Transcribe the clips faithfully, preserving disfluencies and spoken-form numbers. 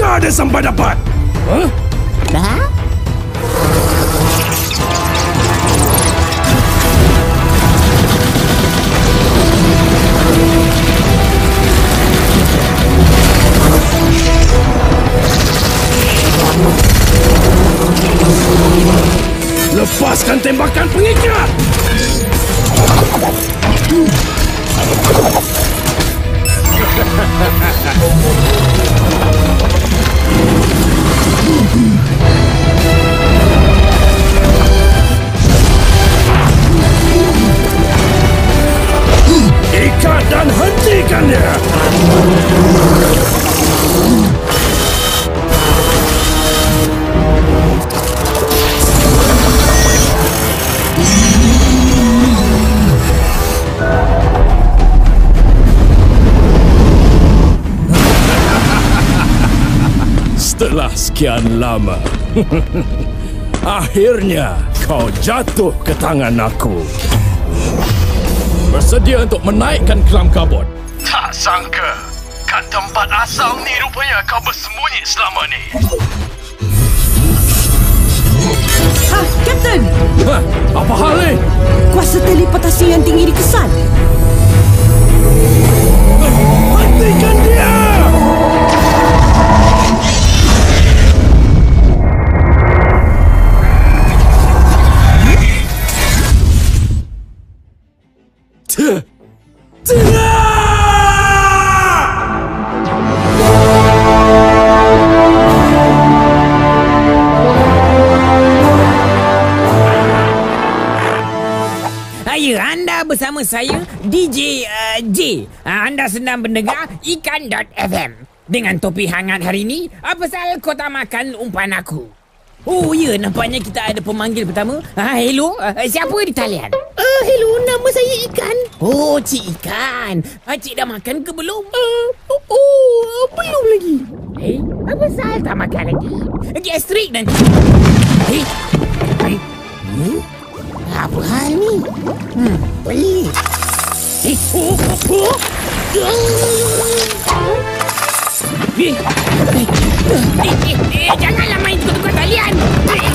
Kejar dia sampai dapat. Huh? Dah? Lepaskan tembakan pengikat! Ikat dan hentikan dia! Setelah sekian lama, akhirnya kau jatuh ke tangan aku. Bersedia untuk menaikkan kelam kabut? Tak sangka, kat tempat asal ni rupanya kau bersembunyi selama ni. Ha, Kapten! Ha, apa hal ni? Kuasa teleportasi yang tinggi dikesan. Hentikan dia! Ya, anda bersama saya D J uh, J. Uh, anda sedang mendengar Ikan dot F M. Dengan topi hangat hari ini, apa pasal kau tak makan umpan aku? Oh ya, nampaknya kita ada pemanggil pertama. Ha, hello, uh, siapa di talian? Uh, hello, nama saya Ikan. Oh, Cik Ikan. Uh, Cik dah makan ke belum? Uh, oh, oh, belum lagi. Eh, apa pasal tak makan lagi? Gastrik nanti. Eh, eh, hmm? Apa hal ni? Hmm, pelik. Eh, oh, oh, oh. Eh, eh, eh, eh, eh, janganlah main tukar-tukar talian. Eh,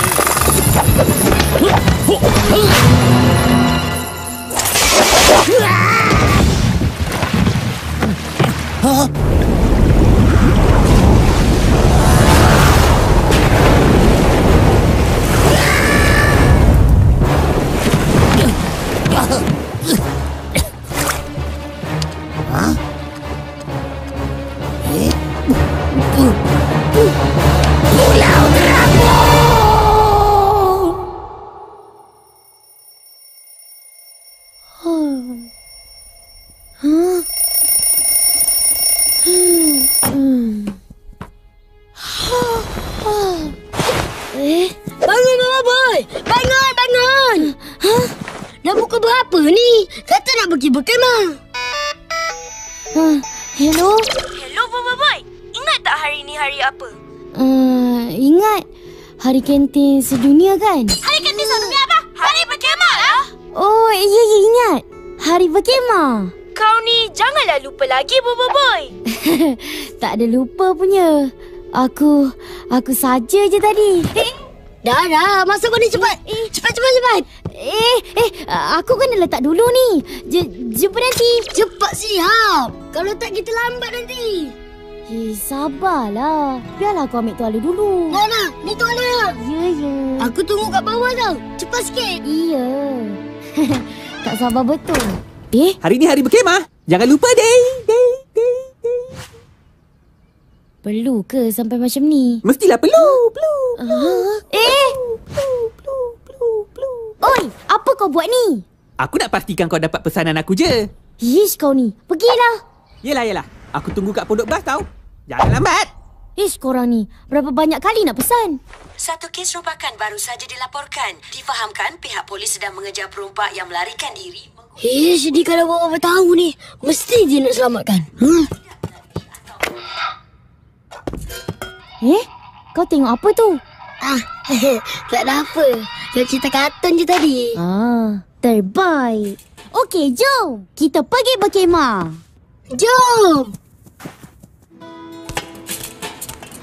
oh. Eh, bangun Mama Boy! Bangun, bangun! Hah? Dah pukul berapa ni? Kata nak pergi berkemah. Uh, hello? Hello Mama Boy. Ingat tak hari ni hari apa? Uh, ingat. Hari kantin sedunia kan? Hari kantin sedunia apa? Hari berkemah lah. Oh, ya, ya, ingat. Hari berkemah. Kau ni janganlah lupa lagi Mama Boy. Tak ada lupa punya. Aku, aku saja je tadi. Eh, dah, dah. Masuk kau ni cepat. Eh, cepat, cepat, cepat. Eh, eh, aku kena letak dulu ni. J- jumpa nanti. Cepat siap. Kalau tak kita lambat nanti. Eh, sabarlah. Biarlah aku ambil tuala dulu. Mana? Ni tuala. Ya, ya. Aku tunggu kat bawah tau. Cepat sikit. Iya. Tak sabar betul. Eh? Hari ni hari berkemah. Jangan lupa, Day. Day, Day, Day. Perlu ke sampai macam ni? Mestilah perlu. Perlu. Uh, eh! Perlu, perlu, perlu, perlu. Oi, apa kau buat ni? Aku nak pastikan kau dapat pesanan aku je. Ish, kau ni. Pergilah. Yelah, yelah. Aku tunggu kat pondok bas tau. Jangan lambat. Ish, korang ni. Berapa banyak kali nak pesan? Satu kes rompakan baru saja dilaporkan. Difahamkan pihak polis sedang mengejar perompak yang melarikan diri. Eh, sedih kalau Bapa tahu ni. Mesti dia nak selamatkan. Hmm. Eh? Kau tengok apa tu? Ah, tak ada apa. Dia cerita kartun je tadi. Ah, terbaik. Okey, jom. Kita pergi berkemah. Jom.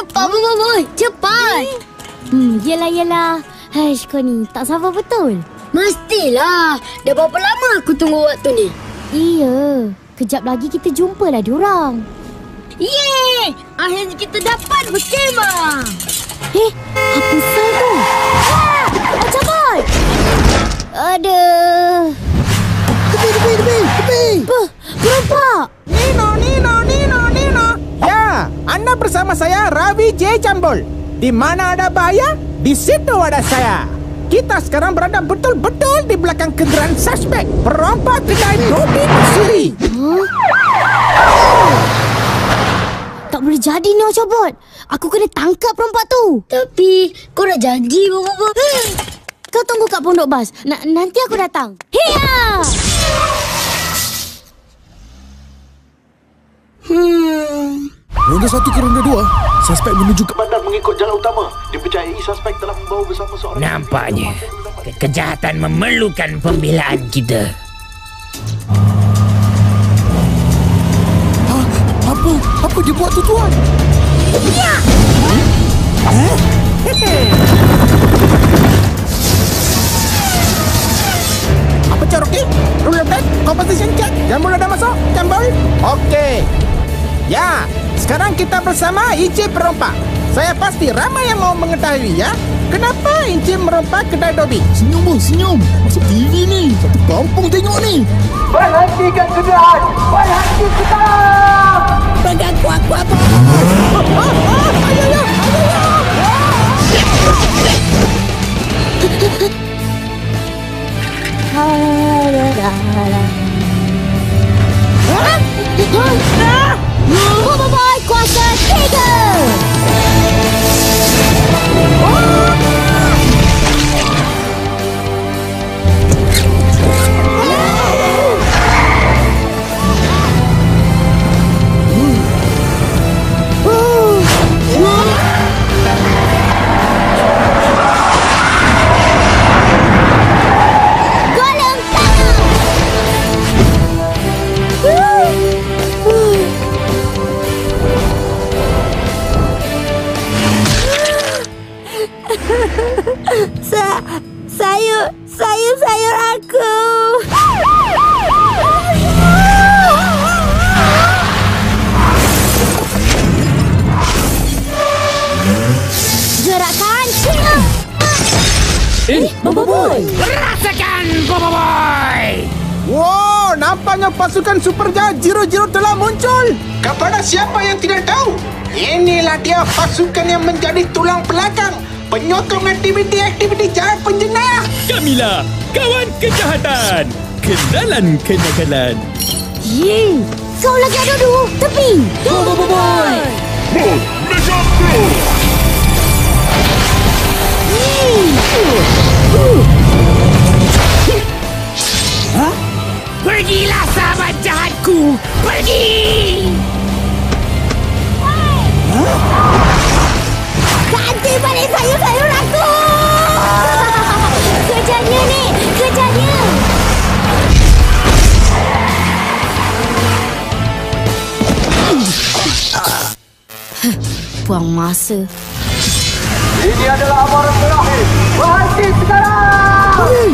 Cepat, Bobo Boy. Cepat. Hmm, yelah, yelah. Haish, kau ni tak sabar betul. Mestilah. Dah berapa lama aku tunggu waktu ni? Iya. Kejap lagi kita jumpalah diorang. Yeay! Akhirnya kita dapat berkemah. Eh, apa sal tu? Ah! Cabut! Aduh. Tepi, tepi, tepi, tepi. Apa? Perompak! Nino, Nino, Nino, Nino. Ya, anda bersama saya Ravi J. Jambul. Di mana ada bahaya, di situ ada saya. Kita sekarang berada betul-betul di belakang kenderaan suspek perompak kedai Dobby Suri. Huh? Tak boleh jadi ni, Ocabot. Aku kena tangkap perompak tu. Tapi kau dah janji, Bobo Boy. Kau tunggu kat pondok bas. Na- nanti aku datang. Hiya! Hmm. Ronda satu ke ronda dua, suspek menuju ke bandar mengikut jalan utama. Dipercayai suspek telah membawa bersama seorang... Nampaknya ke- kejahatan memerlukan pembelaan kita. Ha, apa? Apa dia buat tu, tuan? Ya! Eh? Apa Cherokee? Rule break, competition check. Jambul ada masuk? Jambul? Okey. Ya, sekarang kita bersama Encik Perompak. Saya pasti ramai yang mau mengetahui ya. Kenapa Encik merompak kedai Dobby? Senyum bos, senyum. Masuk T V ni. Satu kampung tengok ni. Berhentikan kenderaan! Berhentikan! Pegang kuat-kuat. Oh, oh, oh, ayo, ayo, Bobo Boy kuasa tiga. Sa sayur, sayur, sayur aku. Gerakan Cina. Eh, Bobo Boy. Rasakan, Bobo Boy! Wow, nampaknya pasukan super jahat Zero Zero telah muncul. Kepada siapa yang tidak tahu, inilah dia pasukan yang menjadi tulang belakang penyokong aktiviti-aktiviti jahat penjenayah. Kamilah, kawan kejahatan. Kenalan kenakalan. Ye, kau lagi ada dulu. Tepi. Go, Bobo Boy. Hah? Pergilah sahabat jahatku. Pergi. Ganti balik sayur-sayur aku. Kerjanya ni, kerjanya. Buang masa. Ini adalah amaran terakhir. Berhenti sekarang.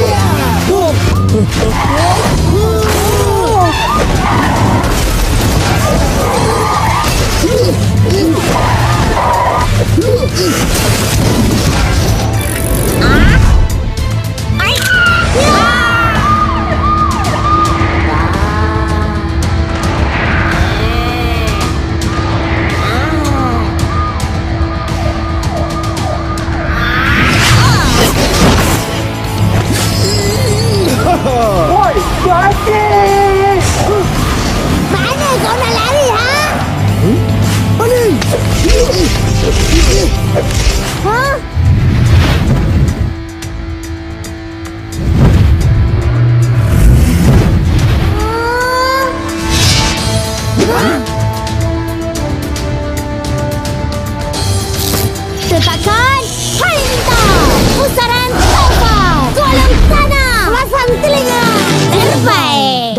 Woi, berhenti! Mana kau nak lari, ha? Balik! Ha?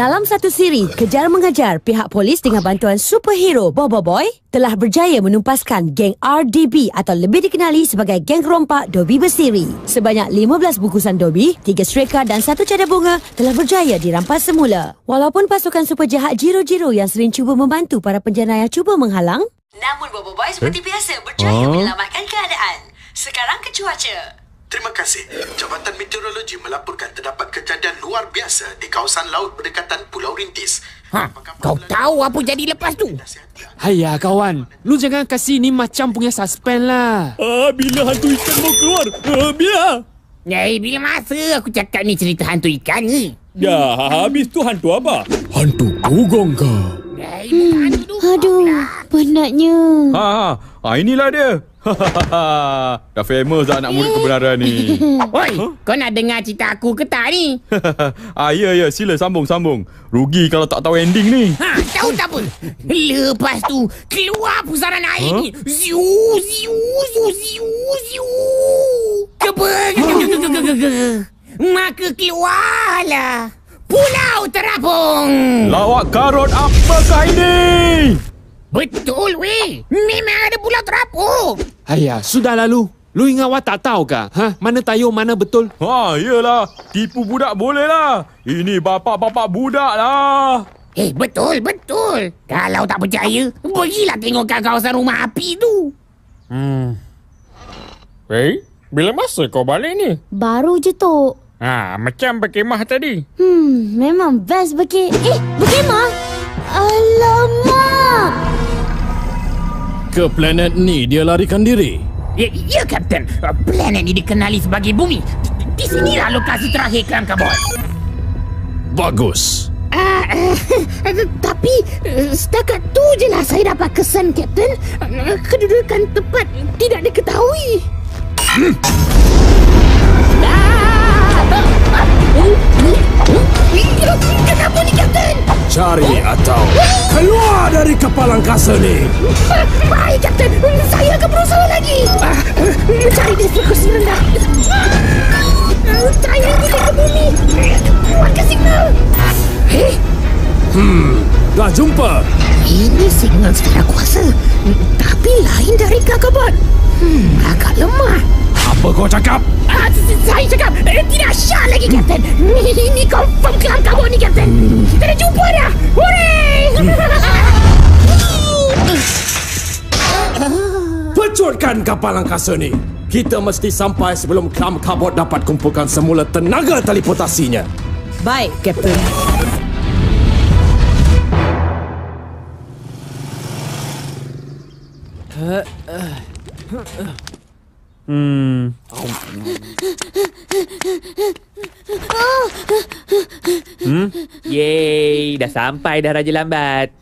Dalam satu siri kejar mengajar, pihak polis dengan bantuan superhero Bobo Boy telah berjaya menumpaskan geng R D B atau lebih dikenali sebagai geng rompak Dobby Bersiri. Sebanyak lima belas bungkusan Dobby, tiga streka dan satu cadar bunga telah berjaya dirampas semula. Walaupun pasukan super jahat Jiro-Jiro yang sering cuba membantu para penjenayah cuba menghalang, namun Bobo Boy seperti biasa berjaya oh. menyelamatkan keadaan. Sekarang ke cuaca. Terima kasih. Jabatan Meteorologi melaporkan terdapat kejadian luar biasa di kawasan laut berdekatan Pulau Rintis. Ha, kau tahu apa jadi lepas tu? Hayya kawan, lu jangan kasih ni macam punya suspend lah. Ah, bila hantu ikan mau keluar? Ah, bila? Eh, bila masa aku cakap ni cerita hantu ikan ni? Ya, habis tu hantu apa? Hantu dugong ke? Eh, bukan hantu dugong. Aduh, penatnya. Ha, ha, ha inilah dia. Dah famous dah anak murid kebenaran ni. Oi, huh? Kau nak dengar cerita aku ke tak ni? Ah, ya, ya, sila sambung-sambung. Rugi kalau tak tahu ending ni. Ha, tahu tak apa? Lepas tu, keluar pusaran air huh? ni. Ziu, ziu, ziu, ziu, ziu. Keber. Maka keluarlah Pulau Terapung. Lawak karut apakah ini? Betul weh, memang ada Pulau Terapung. Hayya, sudah lalu. Lu ingat awak tak tahu kah? Ha? Mana tahu mana betul? Ha, iyalah. Tipu budak boleh lah. Ini bapak-bapak budak lah. Eh, betul, betul. Kalau tak percaya, pergilah tengok kat kawasan rumah api tu. Hmm. Hey, bila masa kau balik ni? Baru je tu. Ha, macam berkemah tadi. Hmm, memang best berke... Eh, berkemah? Alamak! Ke planet ni dia larikan diri. Ya, ya Kapten. Planet ni dikenali sebagai bumi. Di sinilah lokasi terakhir Kelam Kabut. Bagus. Uh, uh, tapi uh, setakat tu je lah saya dapat kesan, Kapten. Uh, kedudukan tempat tidak diketahui. Hmm. Kenapa ni, Kapten? Cari atau keluar dari kapal angkasa ni. Baik, Kapten. Saya akan berusaha lagi. Cari di frekuensi rendah. Saya ini ke bumi. Buatkan signal. Eh? Hmm, dah jumpa. Ini signal secara kuasa. Tapi lain dari Kakabot. Hmm, agak lemah. Apa kau cakap? Ah, saya cakap eh, tidak syah lagi, Kapten. Ini confirm Kelam Kabut ni, Kapten. Kita dah jumpa dah. Hooray! Pecutkan kapal angkasa ni. Kita mesti sampai sebelum Kelam Kabut dapat kumpulkan semula tenaga teleportasinya. baik, Kapten. Hmm. Hmm? Yeay, dah sampai dah Raja Lambat.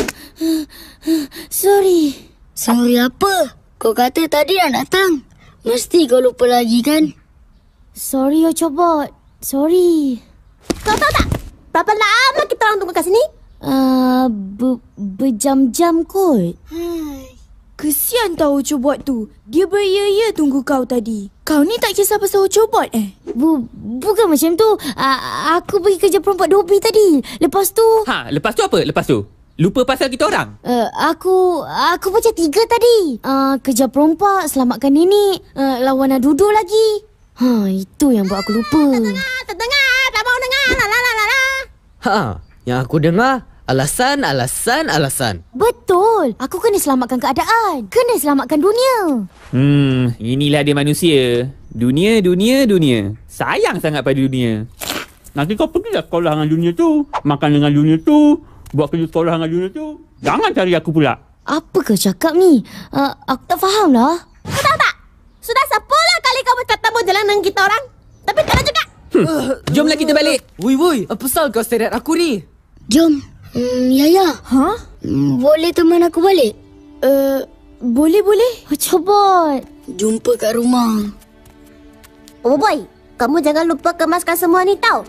Sorry. Sorry apa? Kau kata tadi nak datang. Mesti kau lupa lagi kan? Sorry, Ocobot. Sorry. Kau tahu tak? Berapa lama kita orang tunggu kat sini? Uh, ber- berjam-jam kot. Kesian tau Ocobot tu. Dia beria-ia tunggu kau tadi. Kau ni tak kisah pasal Ocobot eh? Bu, bukan macam tu. Uh, aku pergi kerja perompak Dobby tadi. Lepas tu... Ha, lepas tu apa? Lepas tu? Lupa pasal kita orang? Uh, aku... Aku baca tiga tadi. Uh, kerja perompak, selamatkan nenek. Uh, lawan Adudu lagi. Ha, itu yang buat aku lupa. Tak dengar, tak dengar. Tak mau dengar. La, la, la, la. Ha, yang aku dengar alasan, alasan, alasan. Betul. Aku kena selamatkan keadaan. Kena selamatkan dunia. Hmm, inilah dia manusia. Dunia, dunia, dunia. Sayang sangat pada dunia. Nanti kau pergilah sekolah dengan dunia tu. Makan dengan dunia tu. Buat kerja sekolah dengan dunia tu. Jangan cari aku pula. Apa kau cakap ni? Uh, aku tak faham lah. Kau tahu tak? Sudah sepuluh kali kau bertemu jalan dengan kita orang. Tapi tak ada juga. Hmm. Jomlah kita balik. Wui, wui. Apa pasal kau stare at aku ni? Jom. Hmm, Yaya. Ha? Hmm, boleh teman aku balik? Uh, boleh, boleh. Ocobot. Jumpa kat rumah. Oh boy, kamu jangan lupa kemaskan semua ni tau.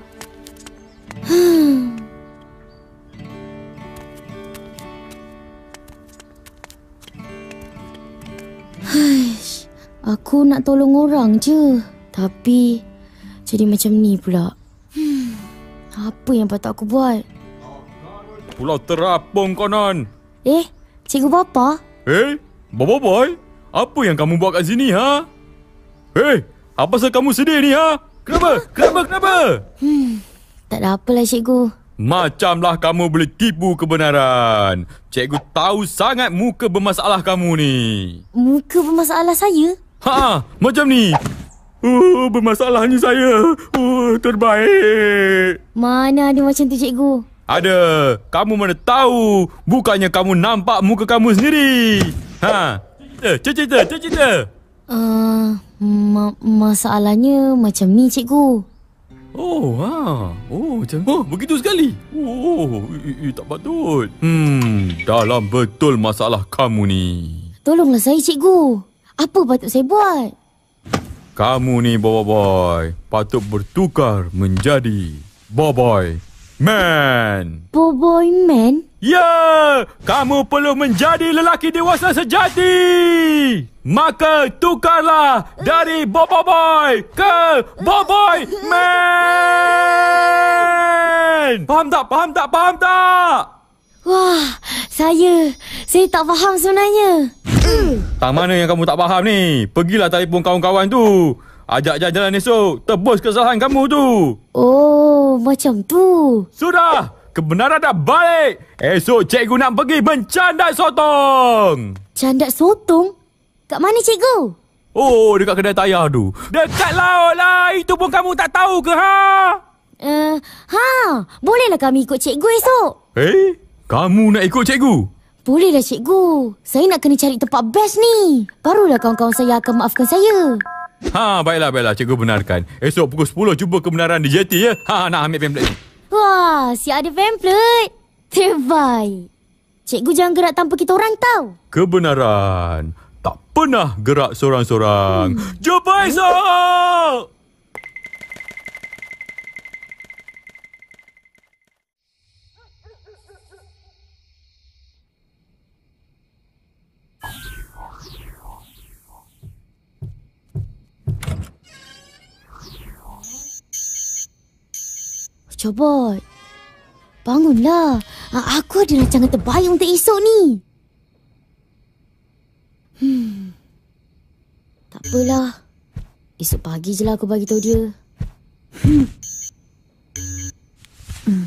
Hmm. Haish, aku nak tolong orang je. Tapi jadi macam ni pula. Hmm. Apa yang patut aku buat? Pulau terapung konon. Eh, cikgu bapa? Eh, Bobo Boy, apa yang kamu buat kat sini, ha? Eh, apa pasal kamu sedih ni, ha? Kenapa? Kenapa? Kenapa? Hmm, tak ada apalah cikgu. Macamlah kamu boleh tipu kebenaran. Cikgu tahu sangat muka bermasalah kamu ni. Muka bermasalah saya? Ha, macam ni. Oh, bermasalahnya saya. Oh, terbaik. Mana ada macam tu cikgu? Ada. Kamu mana tahu. Bukannya kamu nampak muka kamu sendiri. Ha, cerita, cerita, cerita. Uh, ma- masalahnya macam ni cikgu. Oh, ha. Oh, macam oh, begitu sekali. Oh, i, i, tak patut. Hmm, dalam betul masalah kamu ni. Tolonglah saya cikgu. Apa patut saya buat? Kamu ni Boboiboy patut bertukar menjadi Boboiboy Man. Boboiboy Man? Ya, kamu perlu menjadi lelaki dewasa sejati. Maka tukarlah dari Boboiboy ke Boboiboy Man. Faham tak? Faham tak? Faham tak? Wah, saya, saya tak faham sebenarnya. Tak mana yang kamu tak faham ni? Pergilah telefon kawan-kawan tu. Ajak jalan-jalan esok. Tebus kesalahan kamu tu. Oh, macam tu. Sudah. Kebenaran dah balik. Esok cikgu nak pergi bercandak sotong. Candak sotong? Kat mana cikgu? Oh, dekat kedai tayar tu. Dekat laut lah. Itu pun kamu tak tahu ke, ha? Uh, ha, bolehlah kami ikut cikgu esok. Eh, kamu nak ikut cikgu? Bolehlah cikgu. Saya nak kena cari tempat best ni. Barulah kawan-kawan saya akan maafkan saya. Ha, baiklah, baiklah. Cikgu benarkan. Esok pukul sepuluh jumpa kebenaran di J T, ya? Ha, nak ambil pamphlet ni. Wah, si ada pamphlet. Terbaik. Cikgu jangan gerak tanpa kita orang tahu. Kebenaran tak pernah gerak sorang-sorang. Hmm. Jumpa esok! Cobot, bangunlah. Aku ada rancangan terbaik untuk esok ni. Hmm, tak apalah. Esok pagi je lah aku bagi tahu dia. Hmm. Hmm.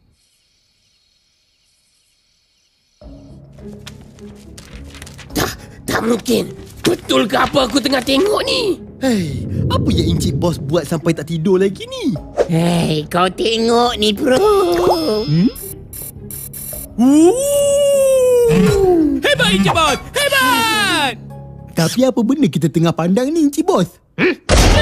Tak, tak mungkin. Betul ke apa aku tengah tengok ni? Hei, apa yang Encik Bos buat sampai tak tidur lagi ni? Hei, kau tengok ni bro. Hmm? Ooh. Hebat Encik Bos, hebat! Tapi apa benda kita tengah pandang ni Encik Bos? Hmm?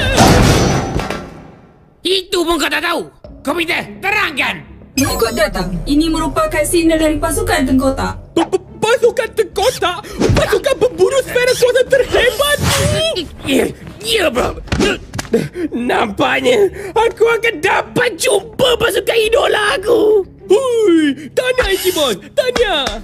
Itu pun kau tak tahu. Komputer, terangkan. Mengikut data, ini merupakan sinyal dari pasukan tengkotak. Pasukan tengkotak? Pasukan pemburu sfera kuasa terhebat? Ya, ya bro. Nampaknya aku akan dapat jumpa pasukan idola aku. Hui, tahniah Encik Bos, tahniah.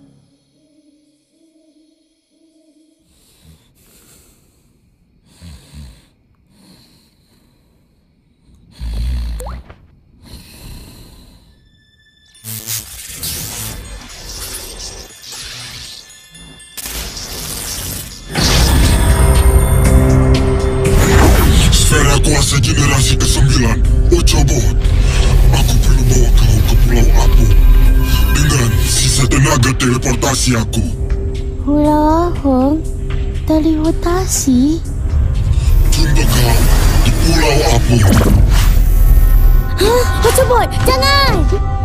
Sfera kuasa generasi kesembilan, Ocobot. Aku perlu bawa kau ke Pulau Apung dengan sisa tenaga teleportasi aku. Pulau Apung? Teleportasi? Jumpa kau di Pulau Apung. Hah? Ocobot, jangan!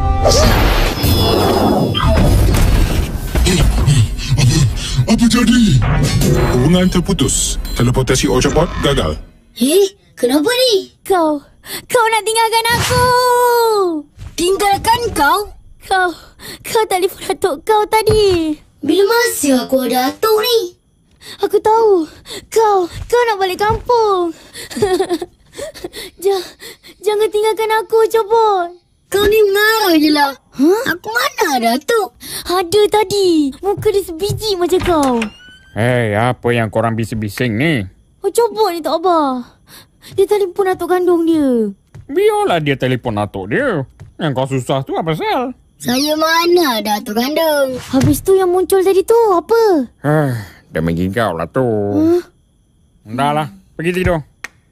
Apa, apa jadi? Hubungan terputus. Teleportasi Ocobot gagal. Eh, kenapa ni? Kau, kau nak tinggalkan aku! Tinggalkan kau? Kau, kau telefon atuk kau tadi. Bila masa aku ada atuk ni? Aku tahu. Kau, kau nak balik kampung. Jangan, jangan tinggalkan aku, Cobot. Kau ni mengarah je lah. Huh? Aku mana ada atuk? Ada tadi. Muka dia sebiji macam kau. Hei, apa yang korang bising-bising ni? Oh, Cobot ni tak apa. Dia telefon atuk kandung dia. Biarlah dia telefon atuk dia. Yang kau susah tu apa pasal? Saya mana ada tu kandung? Habis tu yang muncul tadi tu apa? Huh, dah menggigau lah tu. Huh? Dah lah, pergi tidur.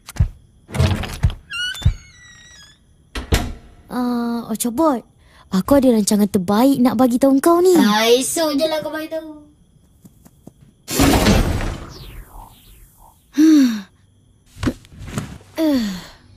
Uh, Ocobot, aku ada rancangan terbaik nak bagi tahu kau ni. Ah, esok je lah kau bagi tahu. uh.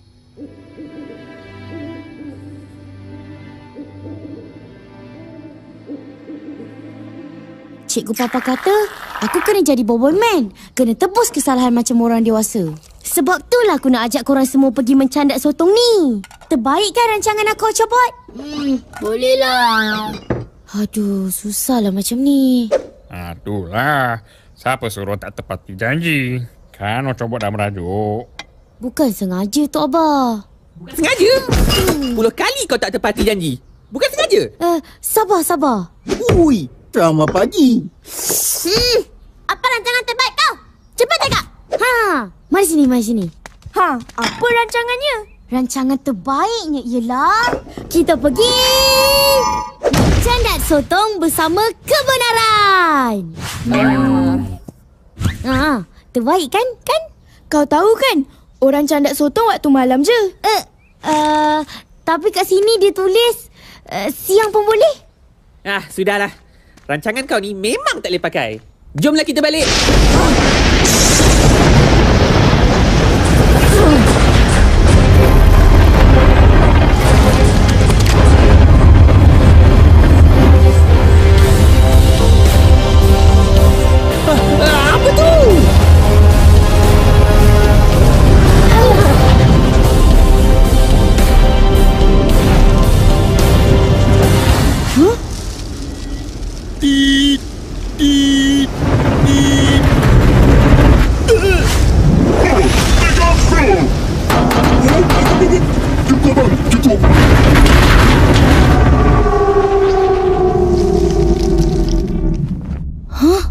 Cikgu Papa kata, aku kena jadi bobol man. Kena tebus kesalahan macam orang dewasa. Sebab itulah aku nak ajak korang semua pergi mencandak sotong ni. Terbaik kan rancangan aku, Ocobot? Hmm, boleh lah. Aduh, susahlah macam ni. Ah, itulah. Siapa suruh tak tepati janji? Kan Ocobot dah merajuk. Bukan sengaja tu, Abah. Bukan sengaja? Hmm. Puluh kali kau tak tepati janji. Bukan sengaja? Eh, uh, sabar, sabar. Ui, drama pagi. Hmm, apa rancangan terbaik kau? Cepat cakap. Ha, mari sini, mari sini. Ha, apa rancangannya? Rancangan terbaiknya ialah kita pergi mencandat sotong bersama kebenaran. Hmm. Ha, terbaik kan? Kan? Kau tahu kan, orang candat sotong waktu malam je. Eh, uh, uh, tapi kat sini dia tulis uh, siang pun boleh. Ah, sudahlah. Rancangan kau ni memang tak boleh pakai. Jomlah kita balik. Apa tu? Huh? Tit, tit, tit. Cukup bang, cukup. Hah?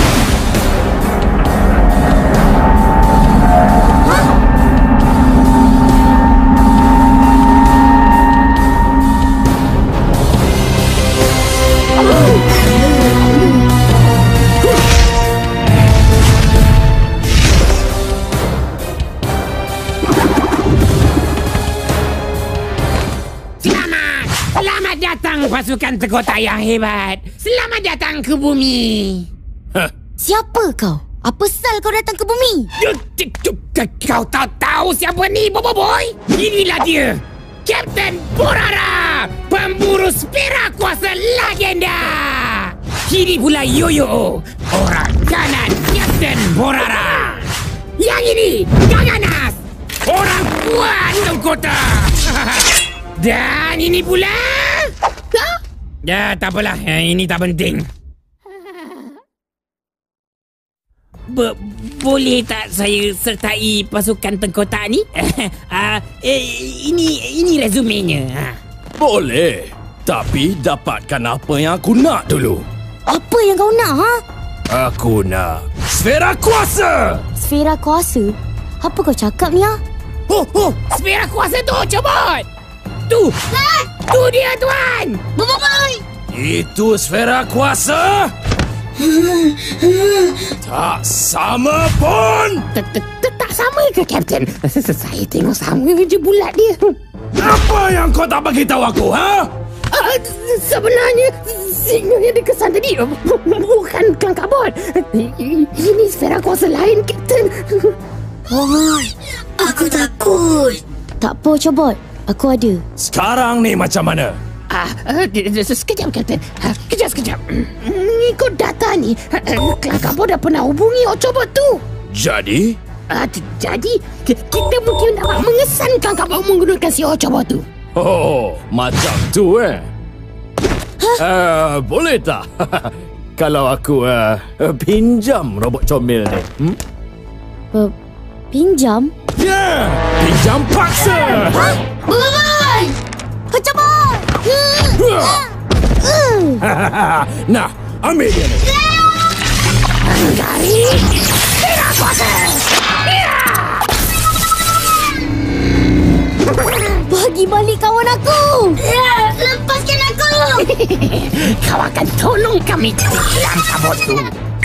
Pasukan Tekota yang hebat. Selamat datang ke bumi. Huh. Siapa kau? Apa sal kau datang ke bumi? Kau tahu tahu siapa ni, Bobo Boy? Inilah dia, Kapten Borara, pemburu spera kuasa legenda. Kini pula Yoyo, orang kanan Kapten Borara. Yang ini Gaganas, orang kuat Tekota. Dan ini pula... Hah? Ya, tak apalah. Ini tak penting. Be boleh tak saya sertai pasukan tengkotak ni? uh, eh, ini ini resumenya. Boleh. Tapi dapatkan apa yang aku nak dulu. Apa yang kau nak, ha? Aku nak sfera kuasa. Sfera kuasa? Apa kau cakap ni, ha? Oh, oh, sfera kuasa tu, Ocobot. Tu! Ha? Tu dia, Tuan! Boboiboy! Itu sfera kuasa? Tak sama pun! Tak sama ke, Kapten? Saya tengok sama je bulat dia. Apa yang kau tak bagi tahu aku, ha? Sebenarnya, signal yang dikesan tadi bukan kelangkabut. Ini sfera kuasa lain, Kapten. Oh, aku takut. Tak apa, Ocobot. Aku ada. Sekarang ni macam mana? Ah, uh, sekejap, Kapten. Uh, kejap, sekejap. Ikut data ni, kelangkabut dah pernah hubungi Ocobot tu. Jadi? Uh, jadi, kita mungkin dapat mengesan kelangkabut menggunakan si Ocobot tu. Oh, macam tu eh? Huh? Uh, boleh tak? Kalau aku uh, pinjam robot comel ni. Hmm? Uh, pinjam? Ya! Yeah! Pinjam paksa! Hah? Boboiboy! Ocobot! Nah, ambil dia ni. Anggari! Tidak kuasa! Bagi balik kawan aku! Ya, lepaskan aku! akan tolong kami cari kelam kabut tu.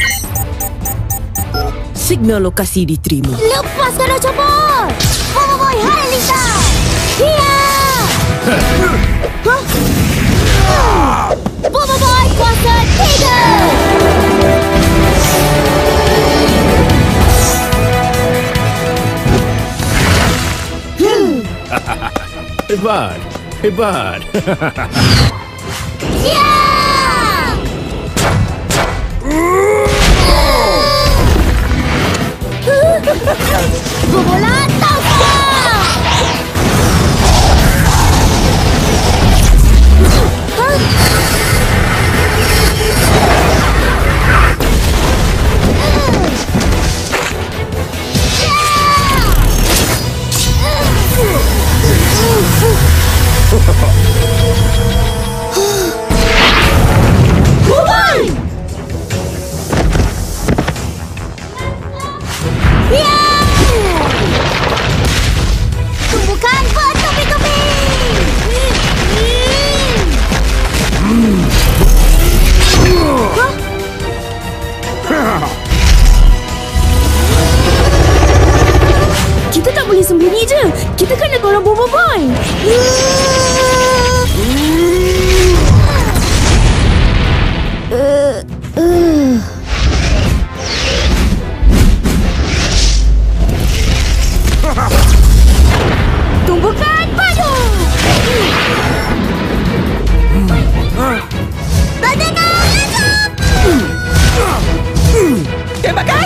Signal lokasi diterima. Lepaskan Octobot! Bobo Boy, hai Lisa! Hiya! Huh? Bobo Boy kuasa tiga! Hebat, hebat. Ya! Bobola Taufa! Tumbukan bertubi-tubi! Kita tak boleh sembunyi je. Kita kena tolong Bobo Boy. Uh, uh. Tumbukan padu. Badangan letup. Tembakan!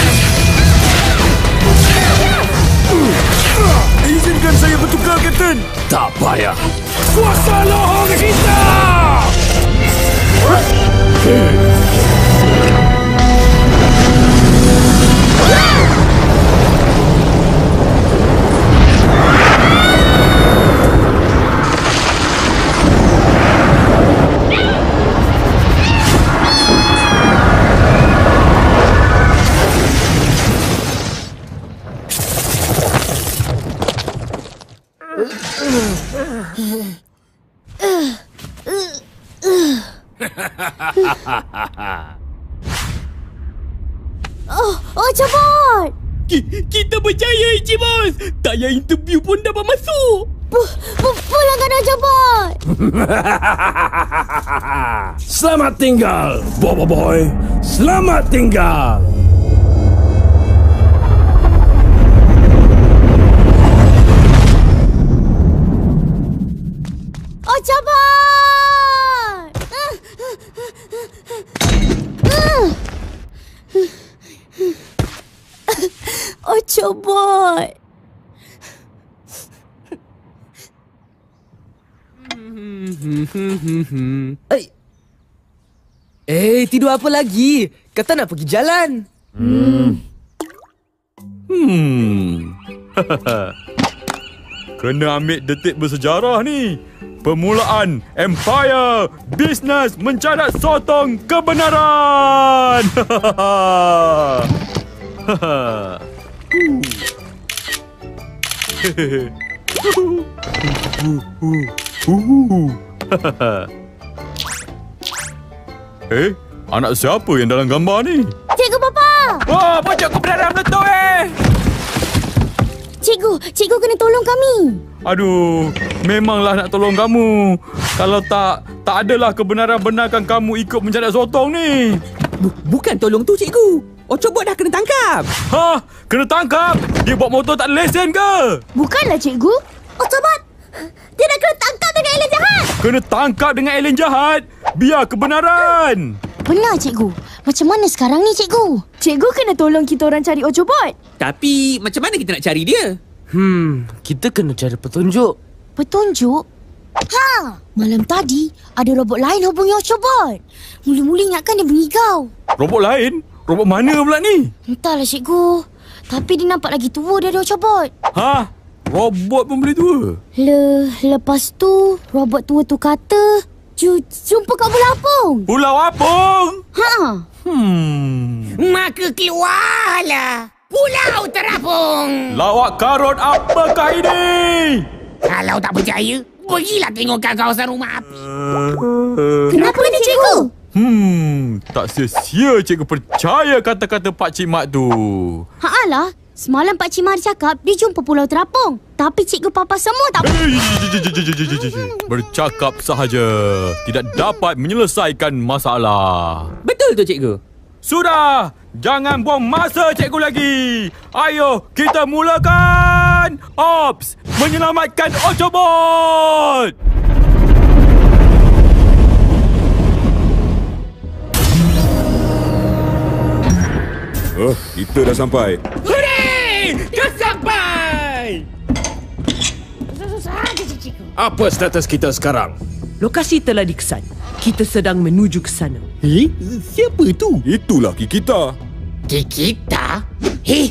Izinkan saya bertukar, Kapten. Tak payah. Kuasa lohong kita! Oh, Octobot! Kita berjaya, Encik Bos. Tak payah interview pun dapat masuk. Pulangkan Octobot! Selamat tinggal, Bobo Boy. Selamat tinggal. Octobot! Octobot! Eh, eh tidur apa lagi? Kata nak pergi jalan. Hmm. Hmm. Kena ambil detik bersejarah ni. Permulaan Empire Bisnes Mencadat Sotong Kebenaran. Eh, anak siapa yang dalam gambar ni? Cikgu Papa! Wah, pojok kebenaran meletup eh! Cikgu, cikgu kena tolong kami. Aduh, memanglah nak tolong kamu. Kalau tak, tak adalah kebenaran benarkan kamu ikut mencadat sotong ni. Bukan tolong tu, cikgu. Octobot dah kena tangkap. Hah? Kena tangkap? Dia bawa motor tak ada lesen ke? Bukanlah, cikgu. Octobot! Dia dah kena tangkap dengan alien jahat. Kena tangkap dengan alien jahat? Biar kebenaran. Benar, cikgu. Macam mana sekarang ni, cikgu? Cikgu kena tolong kita orang cari Octobot. Tapi, macam mana kita nak cari dia? Hmm, kita kena cari petunjuk. Petunjuk? Ha! Malam tadi, ada robot lain hubungi Octobot. Mula-mula ingatkan dia mengigau. Robot lain? Robot mana pula ni? Entahlah, cikgu. Tapi dia nampak lagi tua dari Octobot. Hah? Robot pun boleh tua? Le, lepas tu, robot tua tu kata, Ju, jumpa kat Pulau Apung. Pulau Apung? Ha. Hmm. Maka keluarlah Pulau Terapung. Lawak karut apakah ini? Kalau tak berjaya, Pergilah tengokkan kawasan rumah api. Kenapa ni, cikgu? Hmm, tak sia-sia cikgu percaya kata-kata Pak Cik Mat tu. Haalah, semalam Pak Cik Mat cakap dia jumpa pulau terapung. Tapi cikgu papa semua tak... Bercakap sahaja tidak dapat menyelesaikan masalah. Betul tu, cikgu. Sudah, jangan buang masa cikgu lagi. Ayo, kita mulakan. Ops, menyelamatkan Ocobot. Oh, kita dah sampai. Hooray! Dah sampai! Apa status kita sekarang? Lokasi telah dikesan. Kita sedang menuju ke sana. Eh, siapa tu? Itulah Kikita. Kikita? Heh,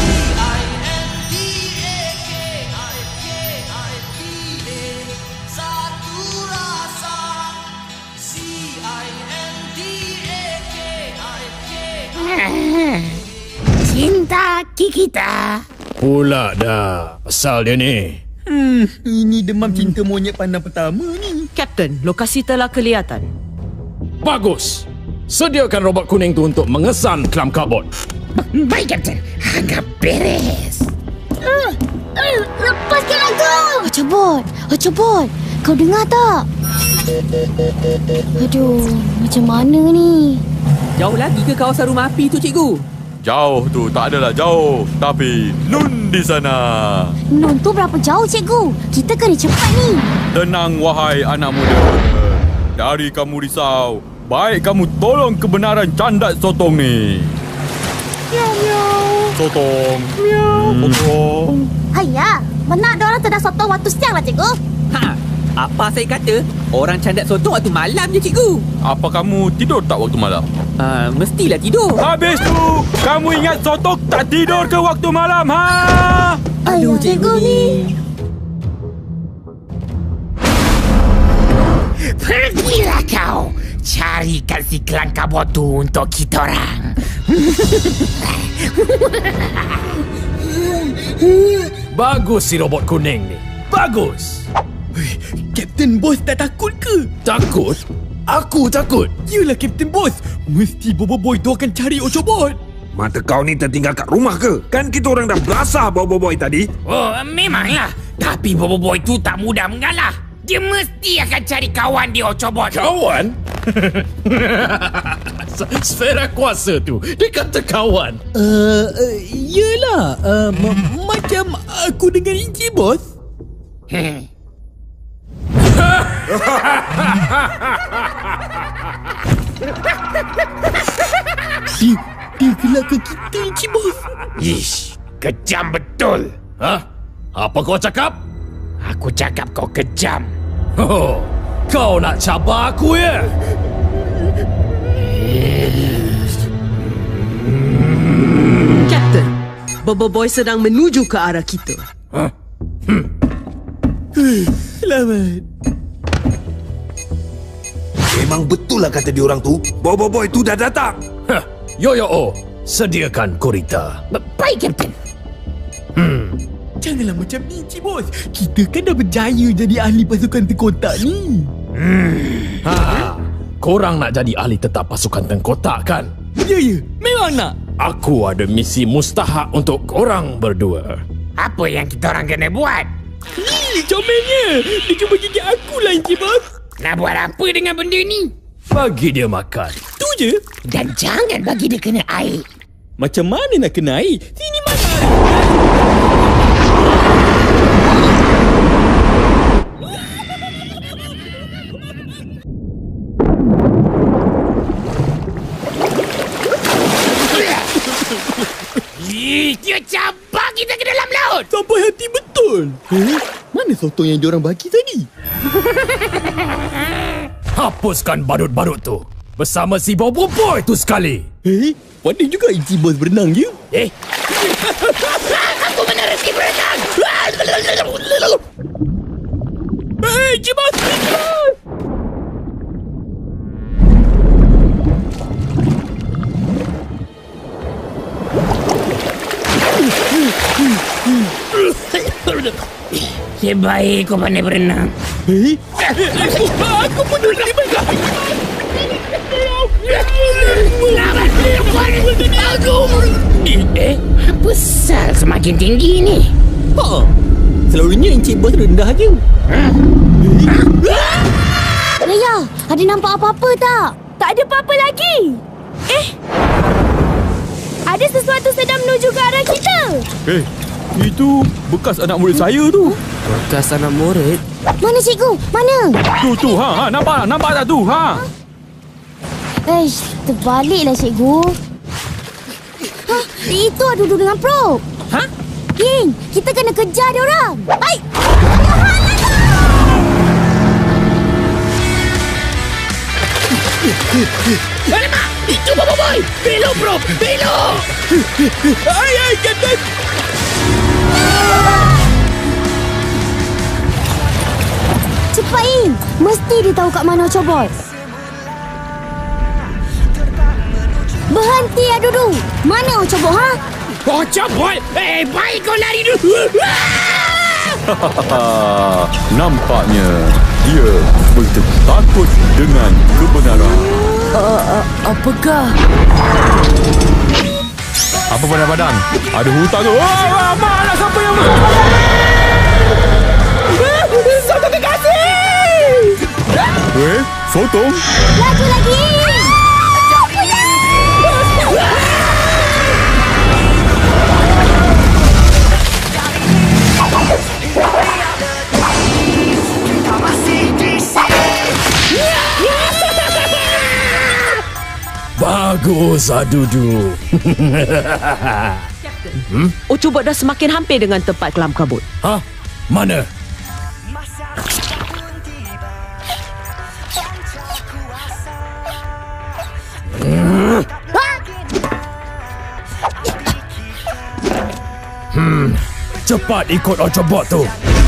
cinta Kikita. Pula dah. Asal dia ni. Hmm, ini demam cinta monyet pandang pertama ni. Kapten, lokasi telah kelihatan. Bagus. Sediakan robot kuning tu untuk mengesan kelam karbon. Baik, Kapten. Agak beres. Uh, uh, lepaskan aku! Ocobot, Ocobot, kau dengar tak? Aduh, macam mana ni? Jauh lagi ke kawasan rumah api tu, cikgu? Jauh tu tak adalah jauh. Tapi Nun di sana. Nun tu berapa jauh, cikgu? Kita kena cepat ni. Tenang wahai anak muda. Dari kamu risau, baik kamu tolong kebenaran candat sotong ni. Miau, miau. Sotong. Miau. Sotong. Hayya, benar ada orang sedang sotong waktu siang lah, cikgu. Ha, apa saya kata? Orang candat sotong waktu malam je, cikgu. Apa kamu tidur tak waktu malam? Uh, mestilah tidur. Habis tu, kamu ingat sotong tak tidur ke waktu malam, ha? Aduh, cikgu ni. Pergilah kau. Carikan si kelang kabut tu untuk kita orang. Bagus si robot kuning ni. Bagus. Kapten Bos tak takut ke? Takut? Aku takut. Yalah Kapten Bos. Mesti Bobo Boy tu akan cari Ocobot. Mata kau ni tertinggal kat rumah ke? Kan kita orang dah belasah Bobo Boy tadi. Oh, memanglah. Tapi Bobo Boy tu tak mudah mengalah. Dia mesti akan cari kawan di Ocobot. Kawan? Sfera kuasa tu. Dia kata kawan. Uh, uh, yelah. Uh, m- macam aku dengan Encik Bos. Dia, dia gelak ke kita, Encik Bos. Ish, kejam betul. Hah? Apa kau cakap? Aku cakap kau kejam. Oh, kau nak cabar aku ya? Kapten, Bobo Boy sedang menuju ke arah kita. Huh? Hmm. Selamat. Memang betul lah kata diorang tu. Bobo Boy tu dah datang. Hah. Yo yo oh, sediakan kurita. Baik, Kapten. Hmm. Janganlah macam ni, Encik Bos. Kita kan dah berjaya jadi ahli pasukan tengkotak ni. Hmm. Ha. Korang nak jadi ahli tetap pasukan tengkotak kan? Ya, ya. Memang nak. Aku ada misi mustahak untuk korang berdua. Apa yang kita orang kena buat? Ih, comelnya. Dia cuba gigit aku lah, Encik Bos. Nak buat apa dengan benda ni? Bagi dia makan. Tu je. Dan jangan bagi dia kena air. Macam mana nak kena air? Sini mana air? Ih, dia cabar kita ke dalam laut. Sampai hati betul. Eh, mana sotong yang diorang bagi tadi? Hapuskan badut-badut tu. Bersama si Bobo Boy tu sekali. Eh, pandai juga Encik Bos berenang je. Eh. Aku menerusi berenang. Eh, Encik Bos. Encik Bos. Nasib baik kau pandai berenang. Eh? Aku pun nak dipegang. Eh, apa sal semakin tinggi ni? Ha, selalunya Encik Bos rendah je. Raya, ada nampak apa-apa tak? Tak ada apa-apa lagi. Eh, ada sesuatu sedang menuju ke arah kita. Eh, itu bekas anak murid saya tu. Bekas anak murid? Mana cikgu? Mana? Tu, tu, ha, ha, nampak, nampak tak tu, ha? Eh, terbaliklah cikgu. Ha, itu ada duduk dengan Pro. Ha? King, kita kena kejar dia orang. Baik. Alamak, itu Bobo Boy. Belok, bro, belok. Ay, ay, Captain. Cepat, In. Mesti dia tahu kat mana Ocobot. Berhenti, Adudu. Mana Ocobot, ha? Ocobot? Eh, baik kau lari dulu. Nampaknya dia begitu takut dengan kebenaran. Uh, uh, apakah? Apa padang-padang? Ada hutan tu. Oh, mana siapa yang masuk? Sotong kekasih! Eh, sotong? Laju lagi! Bagus, Adudu. hmm? Ocobot dah semakin hampir dengan tempat kelam kabut. Hah? Mana? Hmm, cepat ikut Ocobot tu.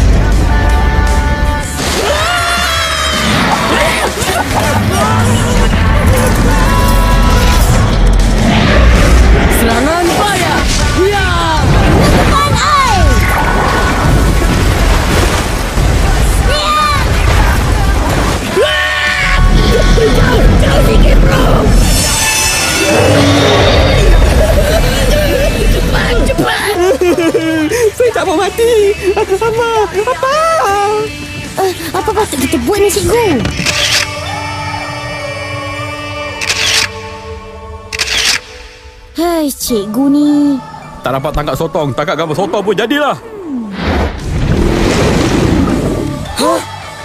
Serangan fire! Ya! Depan air! Jauh, jauh sikit, bro. Cepat, cepat. Saya tak mau mati. Aku sama. Apa? Uh, apa patut kita buat ni, cikgu? Hai, cikgu ni. Tak dapat tangkap sotong. Tangkap gambar sotong pun jadilah. Hah?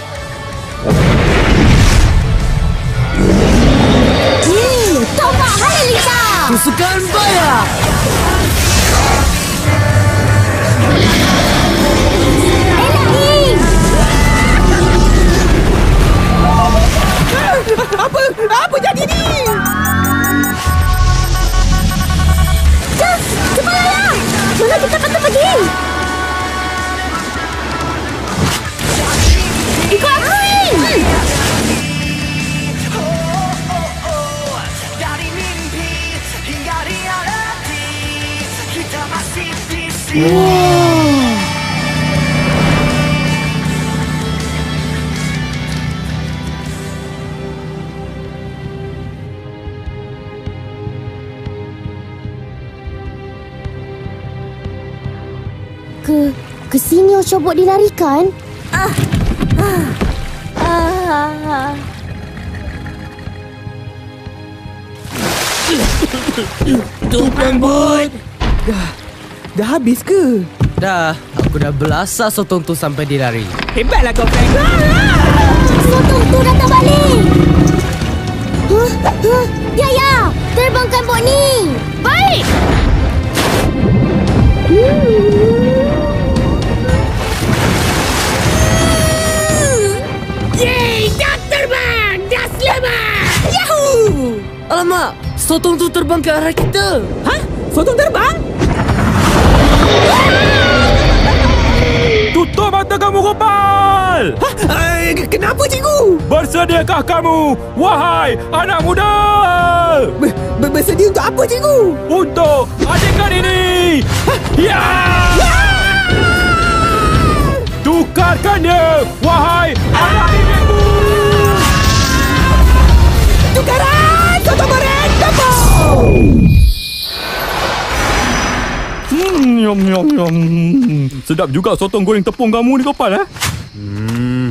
Hmm, tombak Halilita. Tusukan fire! Apa? Apa jadi ni? Jom, cepatlah! Mana kita patut pergi? Ikut aku, In! Wow! Ke, ke sini Ocobot dilarikan? Ah, ah, ah. Tuan Bot. Dah, dah habis ke? Dah, aku dah belasah sotong tu sampai dia lari. Hebatlah kau, Frank. Sotong tu datang balik. Huh? Huh? Ya, ya. Terbangkan bot ni. Baik. Yeay, dah terbang. Dah selamat. Yahoo! Alamak, sotong tu terbang ke arah kita. Hah? Sotong terbang? Tutup mata kamu, Gopal! Hah? Uh, kenapa, cikgu? Bersediakah kamu, wahai anak muda? Ber- ber- bersedia untuk apa, cikgu? Untuk adegan ini! Ya! Ya! Tukarkan dia, wahai anak ibu. Tukaran! Sotong goreng tepung! Hmm, yum, yum, yum. Sedap juga sotong goreng tepung kamu ni, Gopal, eh? Hmm.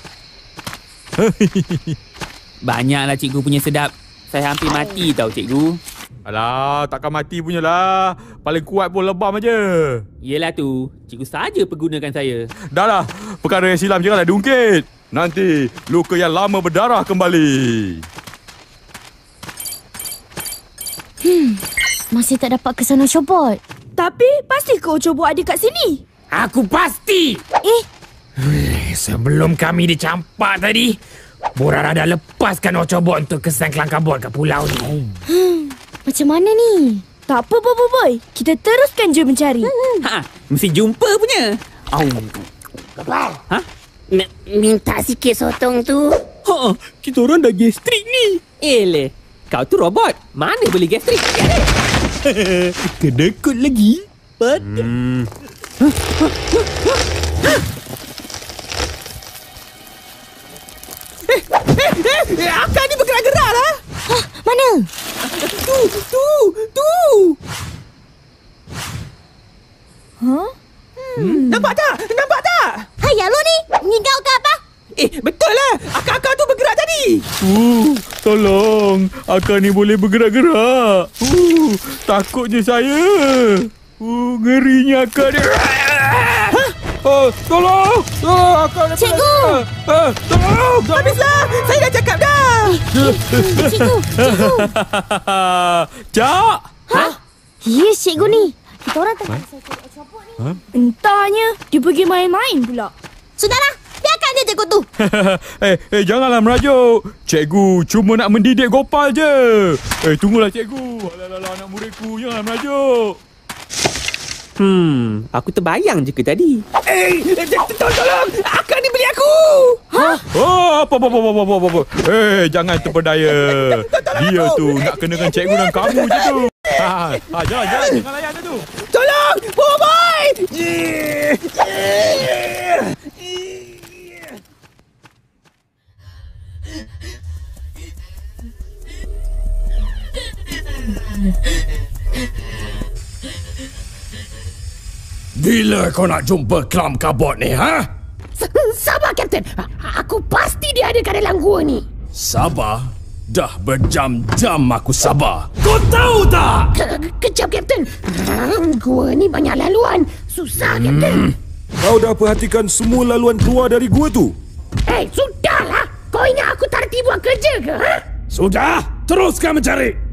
Banyaklah cikgu punya sedap. Saya hampir mati tau, cikgu. Alah, takkan mati punya lah. Paling kuat pun lebam aja. Yelah tu, cikgu saja pergunakan saya. Dah lah, perkara yang silam janganlah diungkit. Nanti luka yang lama berdarah kembali. Hmm, masih tak dapat kesan Ocobot. Tapi pasti ke Ocobot ada kat sini? Aku pasti. Eh? Sebelum kami dicampak tadi, Borara dah lepaskan Ocobot untuk kesan kelangkabut kat pulau ni. Hmm, macam mana ni? Tak apa, Bobo Boy. Kita teruskan je mencari. Ha, mesti jumpa punya. Au. Gopal. Ha? M- minta sikit sotong tu. Ha, kita orang dah gastrik ni. Eleh, kau tu robot. Mana boleh gastrik? Kedekut lagi. Pada. Hmm. Eh, eh, eh, akak ni bergerak-gerak lah. Hah, mana? Tu, tu, tu. Huh? Hmm. Nampak tak? Nampak tak? Hai, Yalo ni. Ngigau ke apa? Eh, betul lah. Akak-akak tu bergerak tadi. Uh, tolong. Akak ni boleh bergerak-gerak. Uh, takut je saya. Uh, ngerinya akak ni. Hah? Oh, tolong! Oh, akak ni. Cikgu! Uh, tolong! Habislah! Saya dah cakap dah! Eh, cikgu, cikgu. Cak! Ha? Yes, cikgu ni. Kita orang tengah saya cari Ocobot ni. Huh? Entahnya, dia pergi main-main pula. Sudahlah, biarkan dia cikgu tu. eh, eh, janganlah merajuk. Cikgu cuma nak mendidik Gopal je. Eh, tunggulah cikgu. Alah-alah, anak muridku, janganlah merajuk. Hmm, aku terbayang je ke tadi. Eh, tolong, tolong! Akak ni beli aku! Hah? Oh, apa, apa, apa, apa, apa, apa. Eh, jangan terpedaya. Dia tu nak kenakan cikgu dan kamu je tu. Ha, ha, jalan, jalan. Jangan layan dia tu. Tolong! Bobo Boy! Bila kau nak jumpa kelam kabut ni, ha? Sabar, Kapten. Aku pasti dia ada kat dalam gua ni. Sabar? Dah berjam-jam aku sabar. Kau tahu tak? Ke- Kejap, Kapten. Gua ni banyak laluan. Susah, Kapten. Kau dah perhatikan semua laluan keluar dari gua tu? Eh, sudahlah. Kau ingat aku tak reti buat kerja ke, ha? Sudah, teruskan mencari.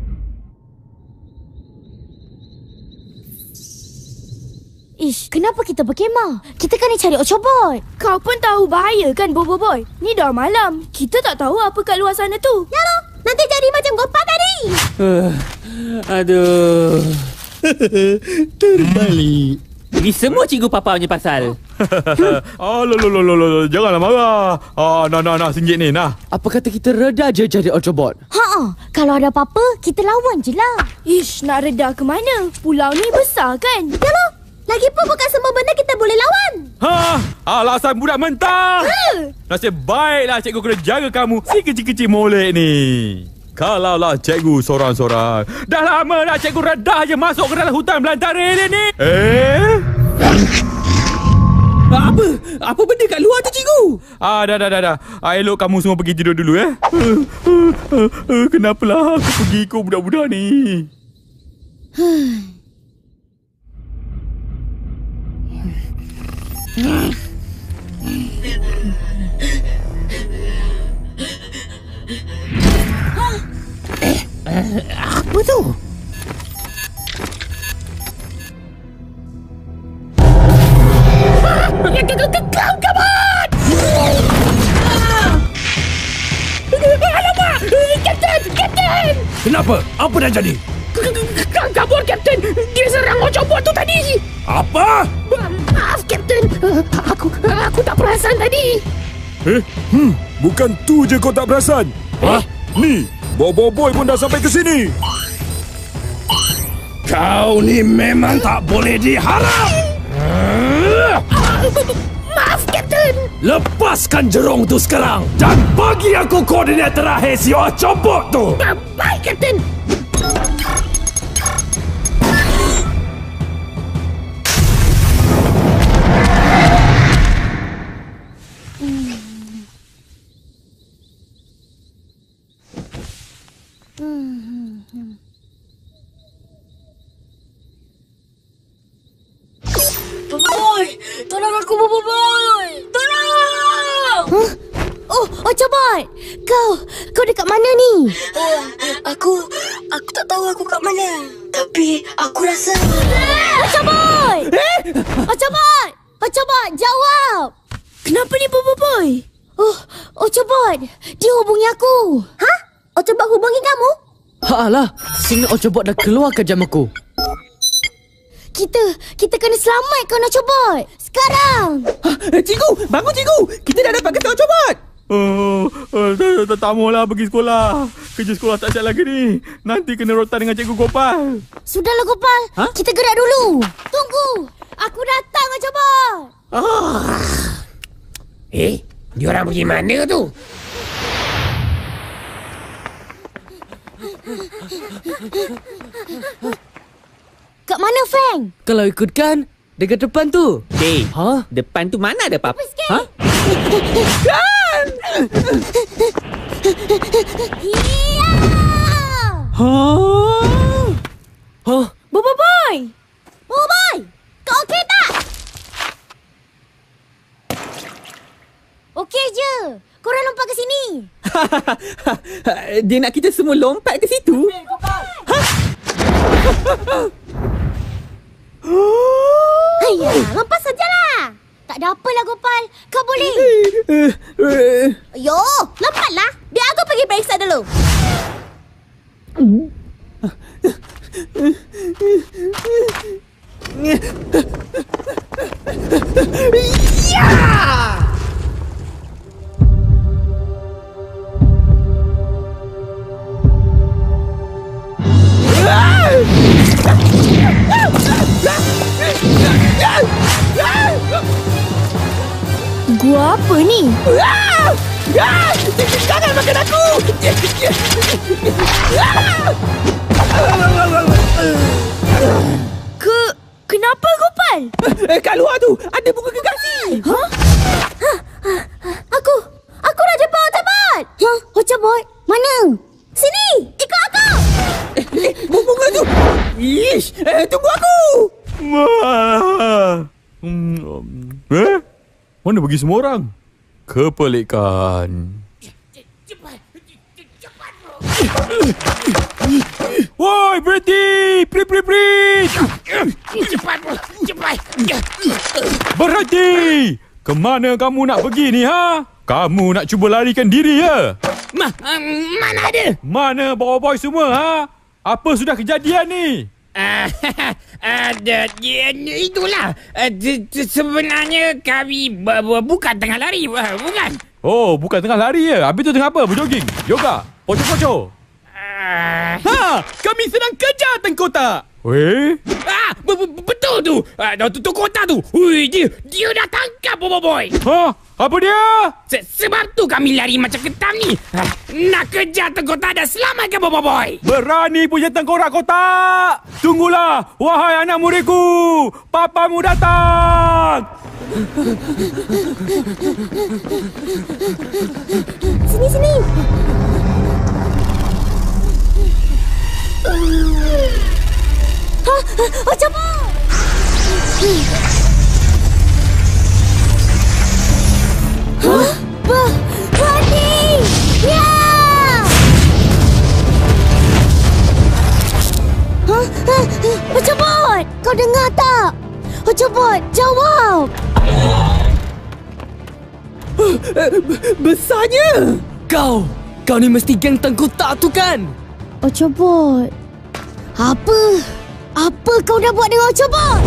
Ish, kenapa kita berkemah? Kita kan nak cari Ocobot. Kau pun tahu bahaya kan, Bobo Boy? Ni dah malam. Kita tak tahu apa kat luar sana tu. Ya loh, nanti jadi macam Gopal tadi. Uh, aduh. Terbalik. Ini semua cikgu papa punya pasal. Oh, lo, lo, lo, lo, lo. Janganlah marah. Ah, nah, nah, nah, singgit ni, nah. Apa kata kita reda je cari Ocobot? Ha, kalau ada apa-apa, kita lawan je lah. Ish, nak reda ke mana? Pulau ni besar kan? Ya loh. Lagipun bukan semua benda kita boleh lawan. Ha, alasan budak mentah. Ha. Nasib baiklah cikgu kena jaga kamu si kecil-kecil molek ni. Kalaulah cikgu sorang-sorang. Dah lama dah cikgu redah je masuk ke dalam hutan belantara ni. Eh? Apa? Apa benda kat luar tu, cikgu? Ah, dah, dah, dah, dah. Ah, elok kamu semua pergi tidur dulu, eh. Kenapalah aku pergi ikut budak-budak ni? Eh, uh, apa tu? Kelam kabut! Alamak! Kapten! Kapten! Kenapa? Apa dah jadi? Kelam kabut, Kapten! Dia serang Ocobot tu tadi! Apa? Maaf, Kapten. Aku aku tak perasan tadi. Eh? Hmm, bukan tu je kau tak perasan. Hah? Ni, Bobo Boy pun dah sampai ke sini. Kau ni memang tak boleh diharap. Maaf, Kapten. Lepaskan jerung tu sekarang dan bagi aku koordinat terakhir si Ocobot tu. Baik, Kapten. Boy, tolong aku, Bobo Boy. Tolong! Huh? Oh, Ocobot. Kau, kau dekat mana ni? Uh, aku, aku tak tahu aku kat mana. Tapi aku rasa... Ocobot! Eh? Ocobot! Ocobot, jawab! Kenapa ni, Bobo Boy? Oh, Ocobot. Dia hubungi aku. Hah? Ocobot hubungi kamu? Alah, signal Ocobot dah keluar ke jam aku. Kita, kita kena selamatkan Ocobot. Sekarang. Ha, cikgu, bangun cikgu. Kita dah dapat kesan Ocobot. Oh, oh, tak, tak, tak maulah pergi sekolah. Kerja sekolah tak siap lagi ni. Nanti kena rotan dengan Cikgu Gopal. Sudahlah Gopal. Ha? Kita gerak dulu. Tunggu. Aku datang Ocobot. Oh. Eh, diorang pergi mana tu? Kat mana, Feng? Kalau ikutkan, dekat depan tu. Hey, ha? Depan tu mana ada pap? Ha? Kan! Hiya! Ha? Ha? Bobo Boy! Bobo Boy! Kau okey tak? Okey je. Korang lompat ke sini. Dia nak kita semua lompat ke situ? Ha? Ayah, lompat sajalah. Tak ada apalah Gopal. Kau boleh. Yo, lompatlah. Biar aku pergi periksa dulu. Ya! Gua apa ni? Jangan makan aku! Ke... Kenapa Gopal? Eh, kat luar tu ada bunga gergasi. Ha? Ha? Aku... Aku Raja Pak Ocobot. Ha? Ocobot? Mana? Sini! Ikut aku! Eh, bunga tu! Ish! Eh, tunggu aku! Ma. Hmm, eh? Mana pergi semua orang? Kepelikan. Woi, berhenti! Prit, prit, prit! Cepat, cepat! Berhenti! Kemana kamu nak pergi ni, ha? Kamu nak cuba larikan diri, ya? Ma, um, mana ada? Mana boy-boy semua, ha? Apa sudah kejadian ni? Uh, uh, itulah uh, sebenarnya kami bukan tengah lari, bukan. Oh, bukan tengah lari ya? Habis tu tengah apa? Berjoging? Yoga? Poco-poco? Uh, ha! Kami sedang kejar tengkotak. Weh? Ah, betul tu. Ah, tu tu kota tu. Ui, dia dia dah tangkap Bobo Boy. Ha? Apa dia? Se sebab tu kami lari macam ketam ni. Ah, nak kejar tengkotak dan selamatkan Bobo Boy. Berani punya tengkorak kotak. Tunggulah, wahai anak muridku. Papamu datang. Sini, sini. Ha, oh, coba. Hah? Bah, Rani! Ya! Hah? Ocobot! Kau dengar tak? Ocobot, jawab! Besarnya! Kau! Kau ni mesti geng tengkotak tu kan? Ocobot. Apa? Apa kau dah buat dengan Ocobot?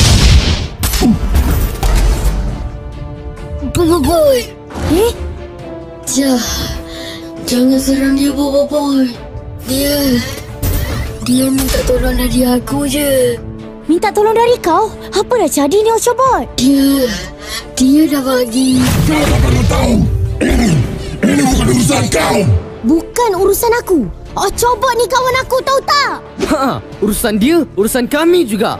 Bobo Boy. Eh? Ja, jangan serang dia, Bobo Boy. Dia... Dia minta tolong dari aku je. Minta tolong dari kau? Apa dah jadi ni Ocobot? Dia... Dia dah bagi. Kau tak perlu tahu. Ini, ini bukan urusan kau. Bukan urusan aku. Ocobot ni kawan aku, tahu tak? Ha, urusan dia, urusan kami juga.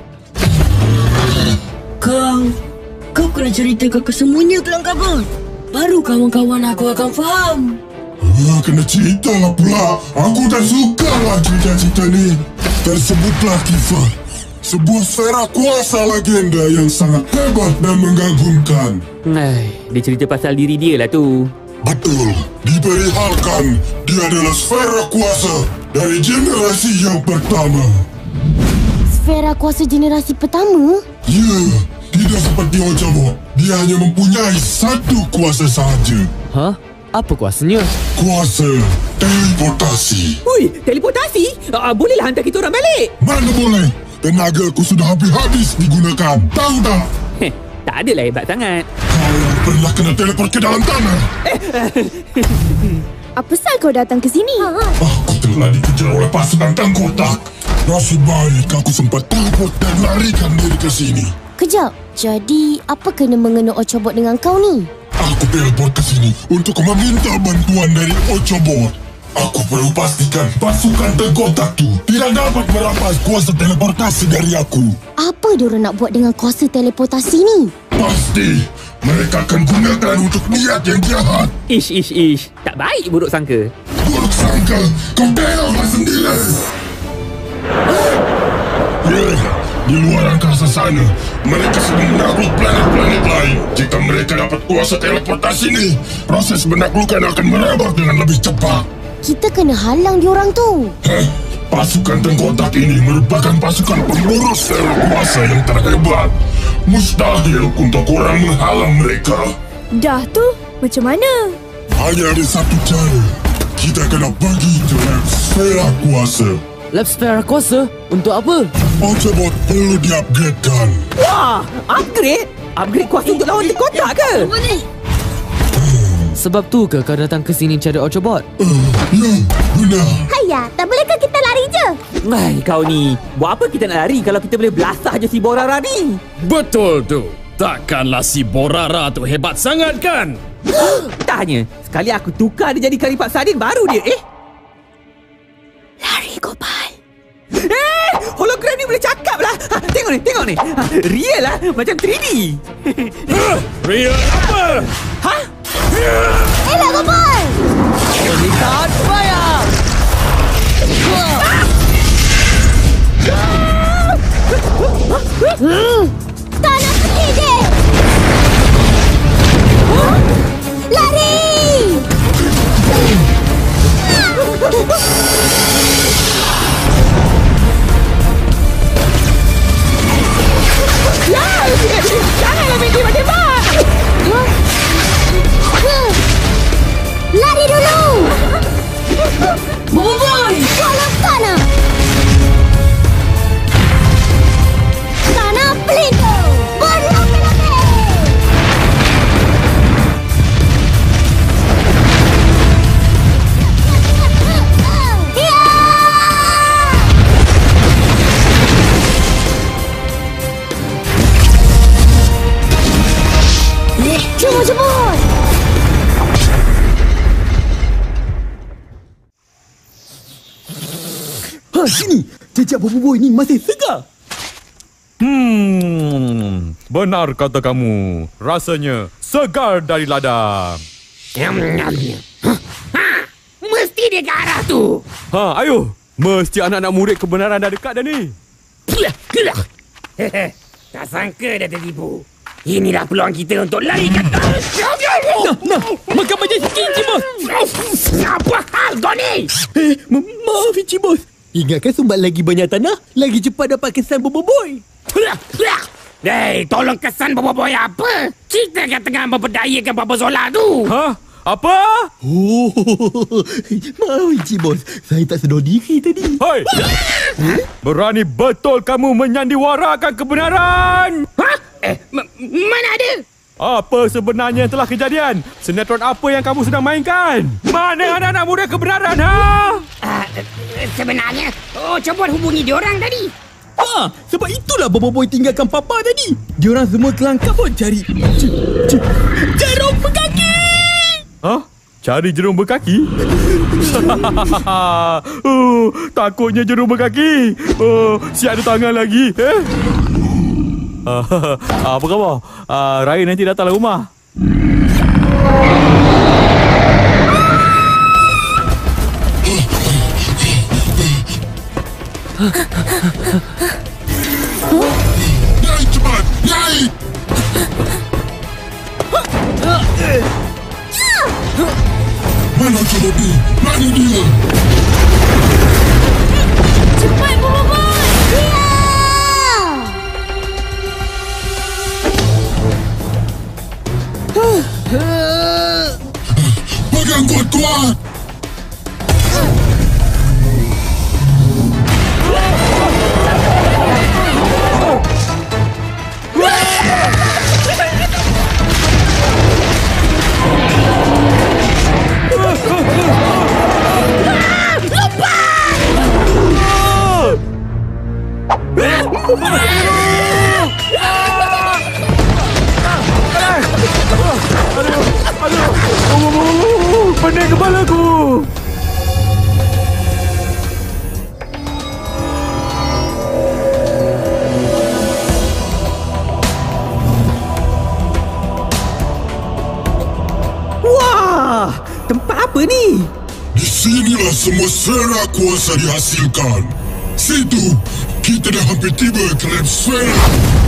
Kau, kau kena ceritakan kesemuanya ke Langkabut. Baru kawan-kawan aku akan faham. Ah, kena cerita lah pula. Aku tak suka lah cerita-cerita ni. Tersebutlah Kifah, sebuah sfera kuasa legenda yang sangat hebat dan menggagumkan. Ay, dia cerita pasal diri dia lah tu. Betul, diperihalkan dia adalah sfera kuasa dari generasi yang pertama. Sfera kuasa generasi pertama? Ya, tidak seperti Ocobot. Dia hanya mempunyai satu kuasa sahaja. Hah? Apa kuasanya? Kuasa teleportasi. Ui, teleportasi? Uh, bolehlah hantar kita orang balik. Mana boleh? Tenagaku sudah habis-habis digunakan. Tahu tak? Heh, tak adalah hebat sangat. Kau pernah kena teleport ke dalam tanah? Apa sal kau datang ke sini? Aku telah dikejar oleh pasukan tengkotak. Nasib baik aku sempat teleport dan larikan diri ke sini. Kejap, jadi apa kena mengena Ocobot dengan kau ni? Aku teleport ke sini untuk meminta bantuan dari Ocobot. Aku perlu pastikan pasukan tengkotak tu tidak dapat merampas kuasa teleportasi dari aku. Apa diorang nak buat dengan kuasa teleportasi ni? Pasti mereka akan gunakan untuk niat yang jahat. Ish, ish, ish. Tak baik buruk sangka. Buruk sangka? Kau tengoklah sendiri. Ya, di luar angkasa sana, mereka sedang menakluk planet-planet lain. Jika mereka dapat kuasa teleportasi ini, proses penaklukan akan merebak dengan lebih cepat. Kita kena halang diorang tu. Heh, pasukan tengkotak ini merupakan pasukan pengurus sfera kuasa yang terhebat. Mustahil untuk orang menghalang mereka. Dah tu, macam mana? Hanya ada satu cara. Kita kena pergi ke lab sfera kuasa. Lab sfera kuasa? Untuk apa? Ocobot perlu di-upgradekan. Wah, upgrade? Upgrade kuasa untuk lawan tengkotak ke? Apa ni? Sebab tu ke kau datang ke sini cari Ocobot? Uh, ya, benar. Hayya, tak bolehkah kita lari je? Ay, kau ni. Buat apa kita nak lari kalau kita boleh belasah je si Borara ni? Betul tu. Takkanlah si Borara tu hebat sangat kan? Tanya, sekali aku tukar dia jadi kari Pak Sardin baru dia. Eh? Lari, Gopal. Eh, hologram ni boleh cakap lah. Ha, tengok ni, tengok ni. Ha, real lah, macam three D. Real apa? Ha? Elak, Gopal! Return fire! Tak nak pergi je! Lari! Janganlah main tembak-tembak! Lari dulu! Boboiboy! Tolong tanah! Tanah pelito! Berlapis-lapis! Ya! Cuma jemput! Ha, sini. Jejak Boboiboy ni masih segar. Hmm, benar kata kamu. Rasanya segar dari ladang. Mesti dia ke arah tu. Ha, ayo. Mesti anak-anak murid kebenaran dah dekat dah ni. Tak sangka dah tertipu. Inilah peluang kita untuk lari ke atas. Nah, nah. Makan macam sikit, Encik Bos. Apa hal kau ni? Eh, ma- maaf, Encik Bos. Ingatkan sumbat lagi banyak tanah, lagi cepat dapat kesan Boboiboy. Hei, tolong kesan Boboiboy apa? Kita kan tengah memperdayakan Baba Zola tu. Ha? Apa? Oh, maaf, Encik Bos. Saya tak sedar diri tadi. Hei! Berani betul kamu menyandiwarakan kebenaran? Ha? Eh, m- mana ada? Apa sebenarnya yang telah kejadian? Sinetron apa yang kamu sedang mainkan? Mana anak-anak muda kebenaran, ha? Uh, sebenarnya, oh, cuba hubungi diorang tadi. Ha, sebab itulah Bobo Boy tinggalkan Papa tadi. Diorang semua kelangkap pun cari j- j- jarum berkaki. Hah? Cari jerum berkaki? uh, takutnya jerum berkaki. Uh, siap ada tangan lagi. Eh? Uh, apa khabar? Uh, Raya nanti datanglah rumah. Nyai cepat! Nyai! Mana coba tu? Mana dia? Cepat, Bobo Boy! Ya! Pegang kuat-kuat! Pening kepalaku. Wah, tempat apa ni? Di sinilah semua sfera kuasa dihasilkan. Situ, kita dah hampir tiba ke lab sfera.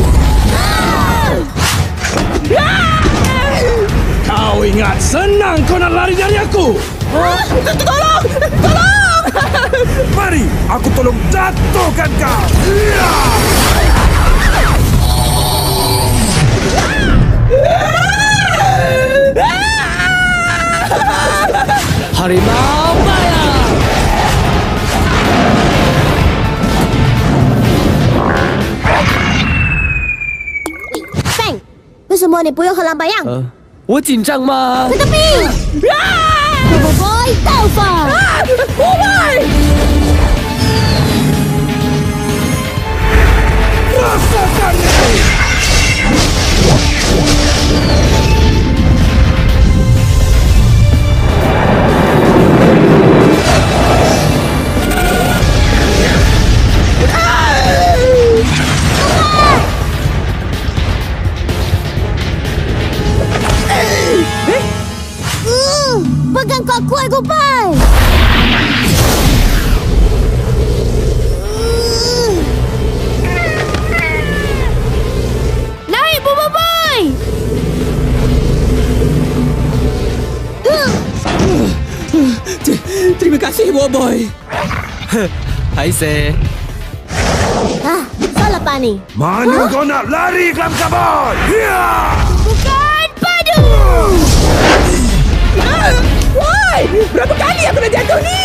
Kau ingat senang kau nak lari dari aku? Ah, tolong! Tolong! Mari, aku tolong jatuhkan kau. Harimau Maya! Feng, 为什么你不用和蓝白样？ 呃，我紧张吗？ Ke tepi! Bobo Boy, Taufa! Boy! Rasakan ini! Pegang kuat-kuat, Gopal! Naik, Bobo Boy! Terima kasih, Bobo Boy. Hai, Se. Ah, salah pani. Mana kau nak lari, Kelam Kabut? Ya! Bukan padu! Ah, woi, berapa kali aku dah jatuh ni?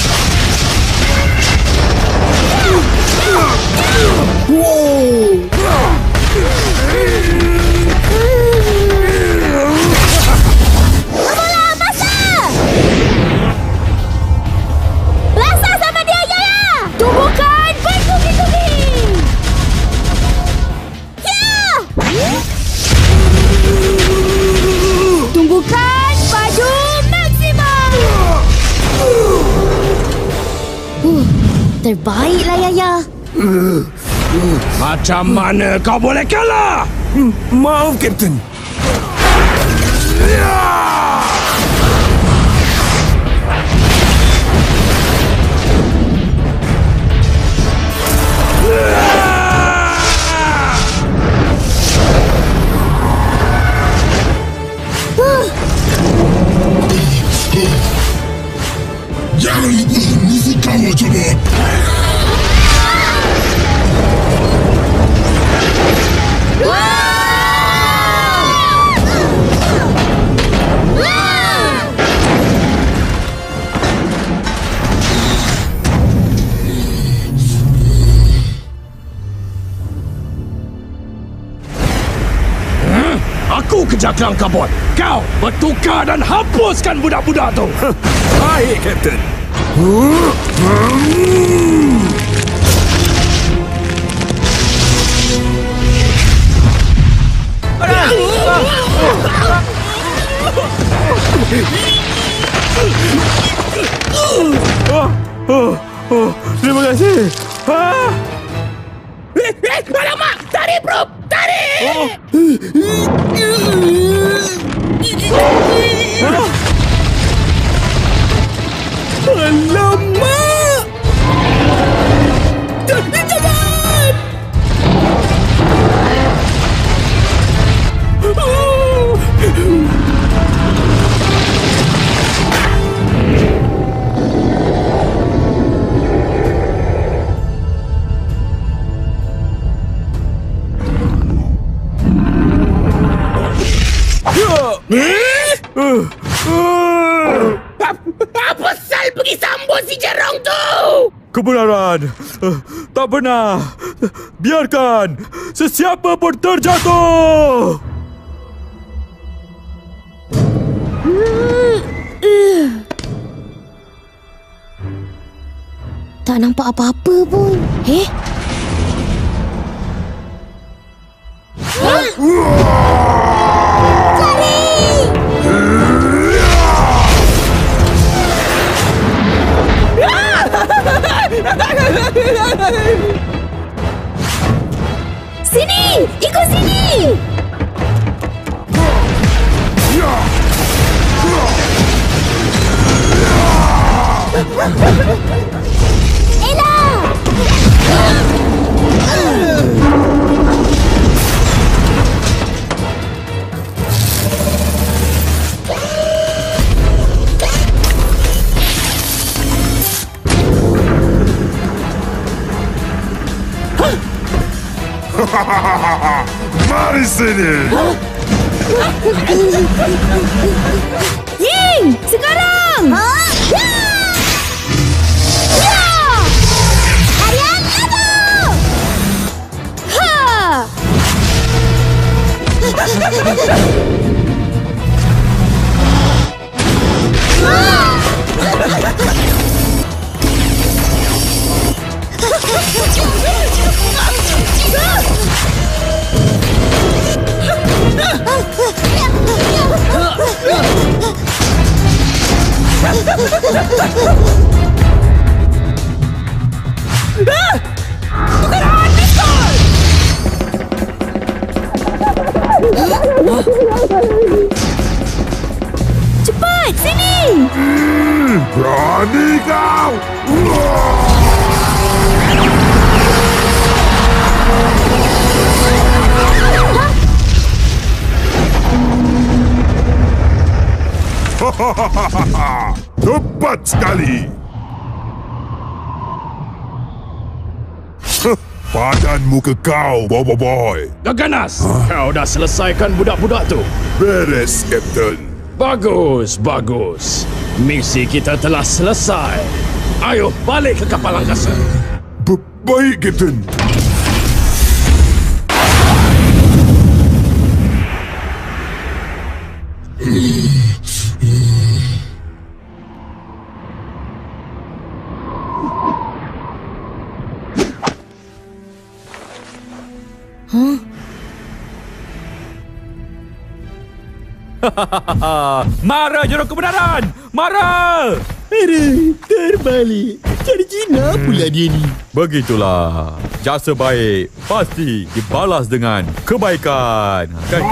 Bola, masa! Belasah sama dia, Yaya! Tubuhkan berkuki-kuki! Ya! Tunggukan padu maksimum! Uh, terbaiklah, Yaya. Macam mana kau boleh kalah? Maaf, Kapten. Jangan lupa musuh kamu coba. Aku kejar Kelam Kabut. Kau bertukar dan hapuskan budak-budak tu. Baik, Kapten. Oh, oh, oh, terima kasih. Ah. Eh, eh, alamak! Tarik, bro! Tarik! Oh. Alamak! Jangan! Jangan! Oh. Apa sal pergi sambut si Jerong tu? Kebenaran uh, tak pernah biarkan sesiapa pun terjatuh. Tak nampak apa-apa pun. Eh? Sini! Ikut sini! Ella! Mari sini. Ying! Sekarang! Ha? Ya! Ya! Harian Labo! Ha! Cepat, sini! Hmm, berani kau! Hahaha, tepat sekali. Huh, padanmu ke kau, Boboiboy. Gaganas, huh? Kau dah selesaikan budak-budak tu? Beres, Kapten. Bagus, bagus. Misi kita telah selesai. Ayo balik ke kapal angkasa. B- baik, Kapten. Huh? Mara Jerong Kebenaran! Mara! Mara, terbalik. Cari Cina pula dia ni. Begitulah. Jasa baik pasti dibalas dengan kebaikan. Kan?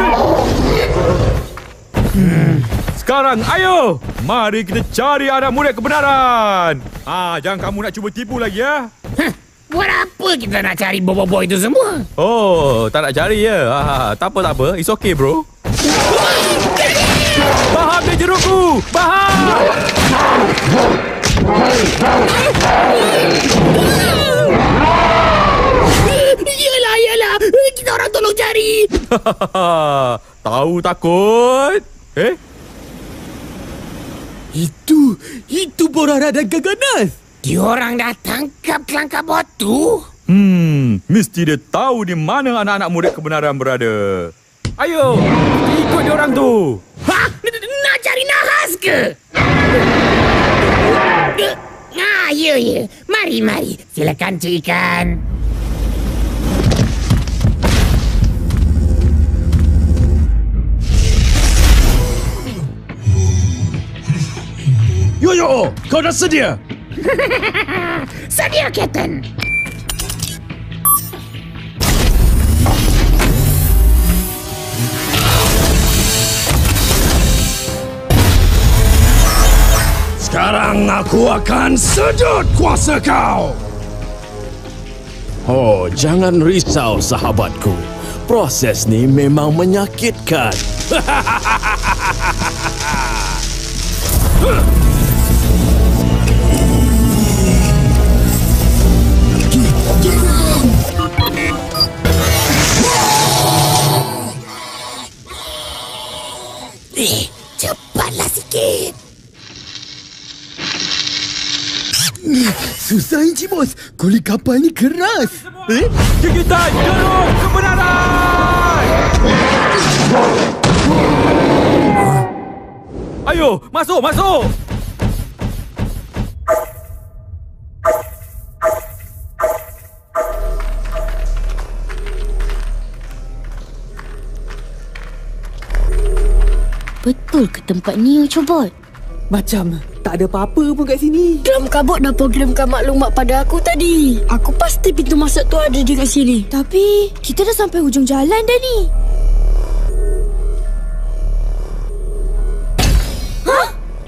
Hmm. Sekarang ayo, mari kita cari anak murid kebenaran. Ah, jangan kamu nak cuba tipu lagi ya. Hah, buat apa kita nak cari Boboiboy itu semua? Oh, tak nak cari ya. Ah, tak apa tak apa. It's okay, bro. Baham dia jerukku. Baham. Yelah, yelah. Kita orang tolong cari. Tahu takut? Eh? Itu, itu Borara dan Gaganas. Diorang dah tangkap kelangkap bot tu. Hmm, mesti dia tahu di mana anak-anak murid kebenaran berada. Ayo, ikut diorang tu. Ha? Nak cari nahas ke? Ah, ya, ya. Mari, mari. Silakan, Cik Ikan. Yoyo, kau dah sedia? Sedia, Captain. Sekarang aku akan sedut kuasa kau. Oh, jangan risau sahabatku. Proses ni memang menyakitkan. Eh, cepatlah sikit. Susah Encik Bos. Kulit kapal ni keras. Eh? Gigitan jeruk kebenaran! Ayo, masuk, masuk! Betul ke tempat ni, Ocobot? Macam tak ada apa-apa pun kat sini. Dalam kabut dah programkan maklumat pada aku tadi. Aku pasti pintu masuk tu ada dekat sini. Tapi kita dah sampai hujung jalan dah ni. Hah?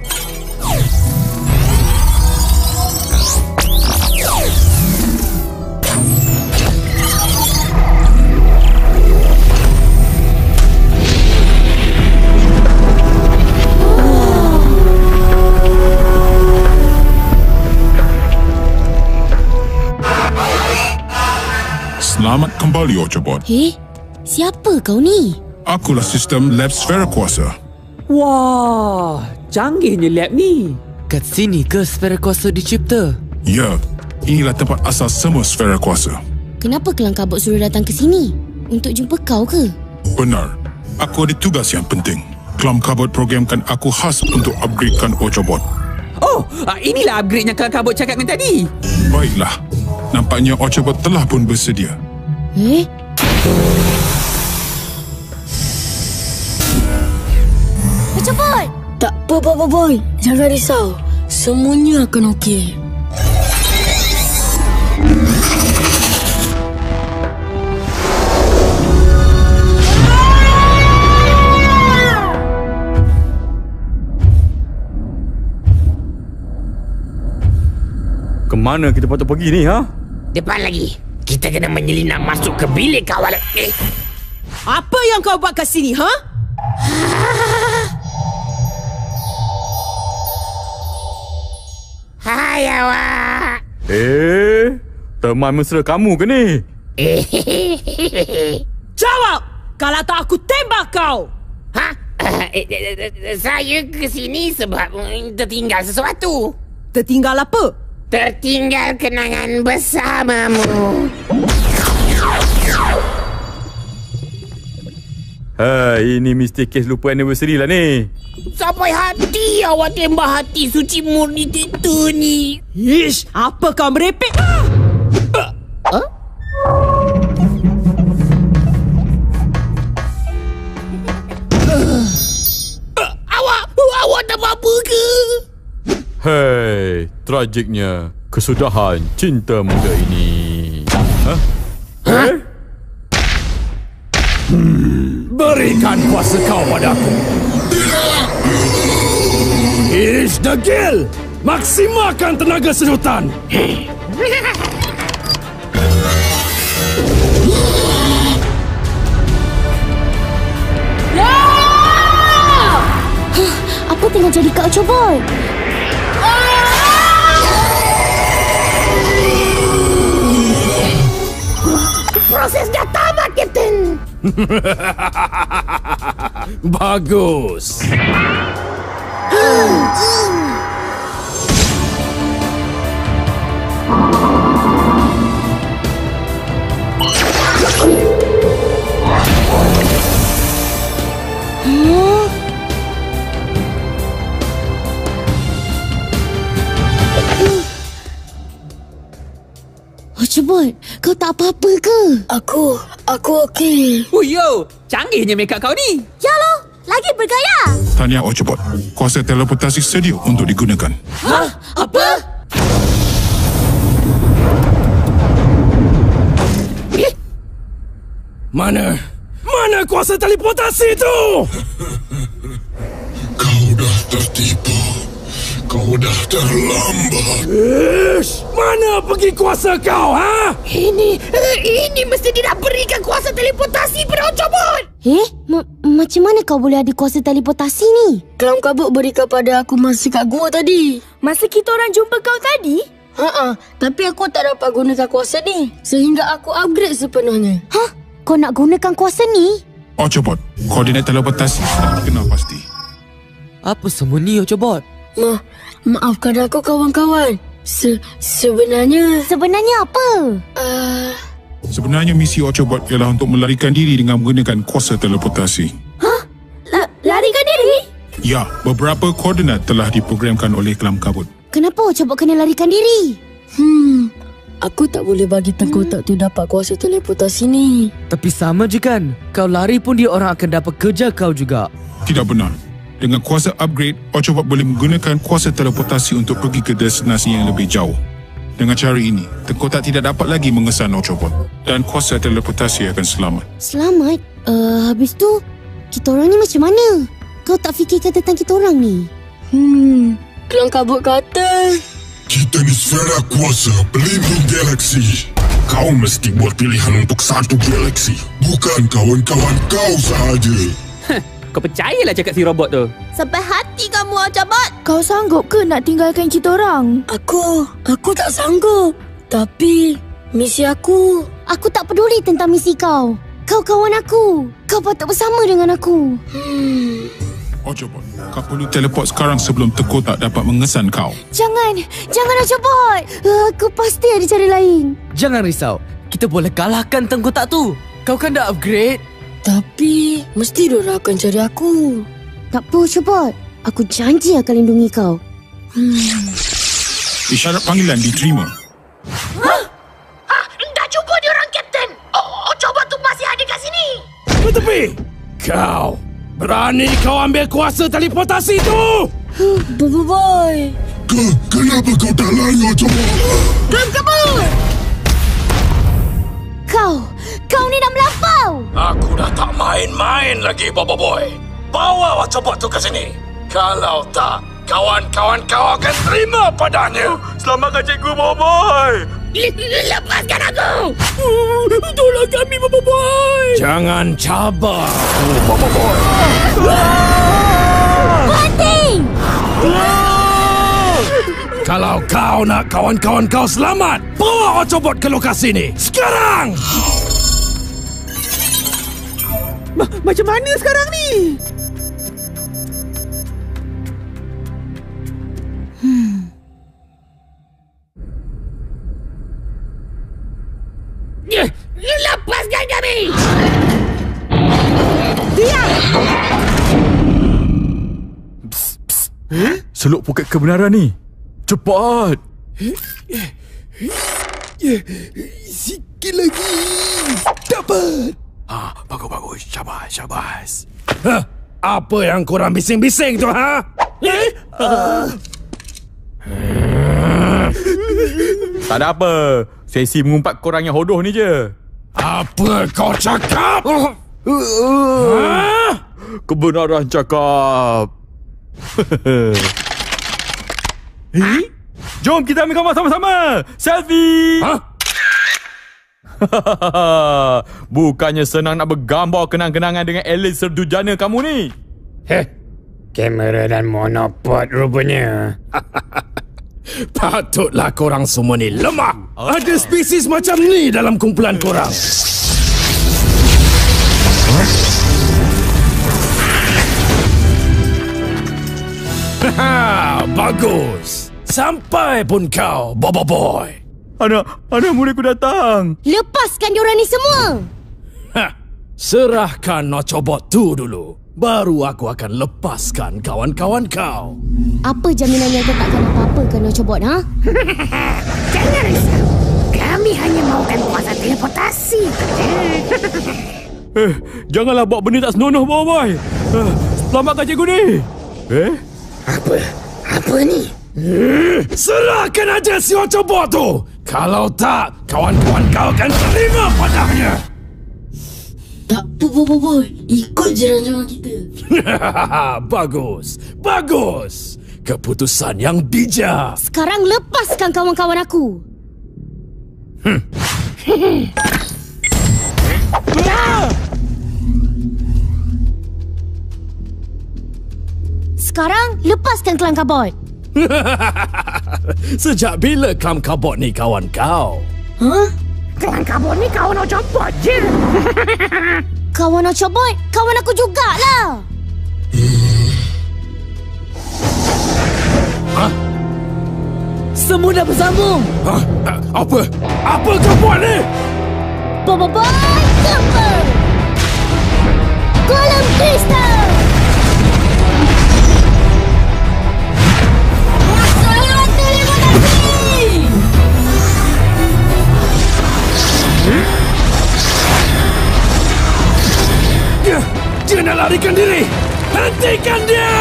Selamat kembali, Ocobot. Hei, siapa kau ni? Akulah sistem lab sfera kuasa. Wah, canggihnya lab ni. Kat sini ke sfera kuasa dicipta? Ya, inilah tempat asal semua sfera kuasa. Kenapa Kelang Kabut suruh datang ke sini? Untuk jumpa kau ke? Benar. Aku ada tugas yang penting. Kelam Kabut programkan aku khas untuk upgradekan Ocobot. Oh, inilah upgrade yang Kelang Kabut cakapkan tadi. Baiklah. Nampaknya Ocobot telah pun bersedia. Eh? Ocobot! Tak apa, Papa Boy. Jangan risau. Semuanya akan okey. Kemana kita patut pergi ni, ha? Depan lagi. Kita kena menyelinap masuk ke bilik kawalan. Eh. Apa yang kau buat kat sini, ha? Hai, awak. Eh, teman mesra kamu ke ni? Jawab! Kalau tak aku tembak kau! Ha? Uh, eh, eh, eh, saya ke sini sebab tertinggal sesuatu. Tertinggal apa? Tertinggal kenangan bersamamu. Hai, ini mesti kes lupa anniversary lah ni. Sampai hati awak tembak hati suci murni itu ni. Ish, apa kau merepek? Uh, huh? uh, uh, awak, awak tak apa-apa ke? Hei, tragiknya kesudahan cinta muda ini. Hah? Hah? Eh? Hmm, berikan kuasa kau padaku. Ish degil! Maksimalkan tenaga sedutan. Apa tengah jadi kat Ocobot? Proses dah tamat, Captain. Bagus. Hmm? Ocobot, kau tak apa-apa ke? Aku, aku okey. Oh yo, canggihnya makeup kau ni. Ya loh, Lagi bergaya. Tahniah Ochobot. Kuasa teleportasi sedia untuk digunakan. Hah? Apa? Mana? Mana kuasa teleportasi itu? Kau dah tertipu. Kau dah terlambat. Ish, mana pergi kuasa kau, ha? Ini, uh, ini mesti dia nak berikan kuasa teleportasi pada Ochobot. Eh, ma- macam mana kau boleh ada kuasa teleportasi ni? Kelam kabut berikan pada aku masa kat gua tadi. Masa kita orang jumpa kau tadi? Ha-ha, tapi aku tak dapat gunakan kuasa ni sehingga aku upgrade sepenuhnya. Hah? Kau nak gunakan kuasa ni? Ochobot, koordinat teleportasi sudah dikenal pasti. Apa semua ni, Ochobot? Ma, maafkan aku kawan-kawan. Se sebenarnya... Sebenarnya apa? Uh... Sebenarnya misi Ochobot ialah untuk melarikan diri dengan menggunakan kuasa teleportasi. Hah? La larikan diri? Ya, beberapa koordinat telah diprogramkan oleh Kelam Kabut. Kenapa Ochobot kena larikan diri? Hmm, aku tak boleh bagi tengkotak tu dapat kuasa teleportasi ni. Tapi sama je kan? Kau lari pun dia orang akan dapat kerja kau juga. Tidak benar. Dengan kuasa upgrade, Ochobot boleh menggunakan kuasa teleportasi untuk pergi ke destinasi yang lebih jauh. Dengan cara ini, tengkotak tidak dapat lagi mengesan Ochobot dan kuasa teleportasi akan selamat. Selamat? Uh, habis tu, kita orang ni macam mana? Kau tak fikirkan tentang kita orang ni? Hmm, Kelam Kabut kata... Kita ni sfera kuasa pelindung galaksi. Kau mesti buat pilihan untuk satu galaksi, bukan kawan-kawan kau sahaja. Kau percayalah cakap si robot tu. Sampai hati kamu, Ochobot. Kau sanggup ke nak tinggalkan kita orang? Aku, aku tak sanggup. Tapi, misi aku... Aku tak peduli tentang misi kau. Kau kawan aku. Kau patut bersama dengan aku. Hmm... Ochobot, kau perlu teleport sekarang sebelum tengkotak dapat mengesan kau. Jangan, jangan Ochobot. Uh, aku pasti ada cara lain. Jangan risau. Kita boleh kalahkan tengkotak tu. Kau kan dah upgrade. Tapi, mesti diorang akan cari aku. Tak apa, Ochobot. Aku janji akan lindungi kau. Hmm. Isyarat panggilan diterima. Hah? Hah? Dah jumpa diorang, Kapten. Oh, Ochobot tu masih ada kat sini. Bertepi! Kau! Berani kau ambil kuasa teleportasi tu? Boy. Ke, kenapa kau tak lari, Ochobot? Kelam kabut! Kau, kau ni dah melampau. Aku dah tak main-main lagi, Bobo Boy. Bawa Ochobot tu ke sini. Kalau tak, kawan-kawan kau akan terima padanya. Selamatkan cikgu, Bobo Boy. Lepaskan aku. Tolong kami, Bobo Boy. Jangan cabar aku, Bobo Boy. Berhenti! Kalau kau nak kawan-kawan kau selamat, bawa Ochobot ke lokasi ni. Sekarang! Ma- macam mana sekarang ni? Hmm. Lepaskan kami! Diam! Eh? Seluk poket kebenaran ni. Cepat! Sikit lagi. Dapat. Ah, bagus-bagus. Syabas, syabas. Hah? Apa yang korang bising-bising tu, ha? Eh? Uh. Tak ada apa. Sesi mengumpat korang yang hodoh ni je. Apa kau cakap? Ha? Kebenaran cakap. Eh? Jom kita ambil gambar sama-sama. Selfie. Ha? Bukannya senang nak bergambar kenang-kenangan dengan elit serdujana kamu ni. Heh, kamera dan monopod rupanya. Patutlah korang semua ni lemah. Oh. Ada spesies macam ni dalam kumpulan korang. Haha, bagus. Sampai pun kau, Bobo Boy. Anak, anak muridku datang. Lepaskan diorang ni semua. Hah, serahkan Ochobot tu dulu. Baru aku akan lepaskan kawan-kawan kau. Apa jaminannya kau takkan apa-apa kan Ochobot, ha? Jangan risau. Kami hanya mahukan kuasa teleportasi. Eh, janganlah buat benda tak senonoh, Bobo Boy. Eh, Selamatkan cikgu ni. Eh? Apa? Apa ni? Hmm, serahkan aja si Ocobot tu. Kalau tak, kawan-kawan kau akan terima padanya. Tak apa, Boboiboy. Ikut je rancangan kita. Bagus. Bagus. Keputusan yang bijak. Sekarang lepaskan kawan-kawan aku. Hmm. Sekarang lepaskan kelang kabut. Sejak bila kelang kabut ni kawan kau? Hah? Kelang kabut ni kawan Ocobot je. Kawan Ocobot, kawan aku jugalah. Hah? Semua dah bersambung. Hah? Apa? Apa kau buat ni? Boboiboy Gempur. Golem Kristal. Dia, dia nak larikan diri. Hentikan dia!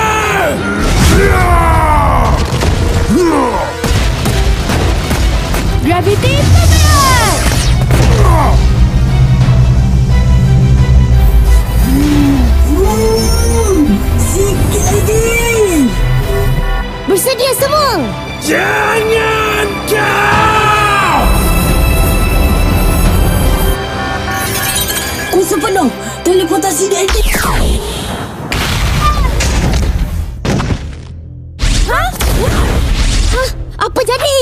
Gravity Pemberat! Sikit lagi! Bersedia semua? Jangan kau! Kuasa penuh. Teleportasi diaktif. Hah? Hah? Apa jadi?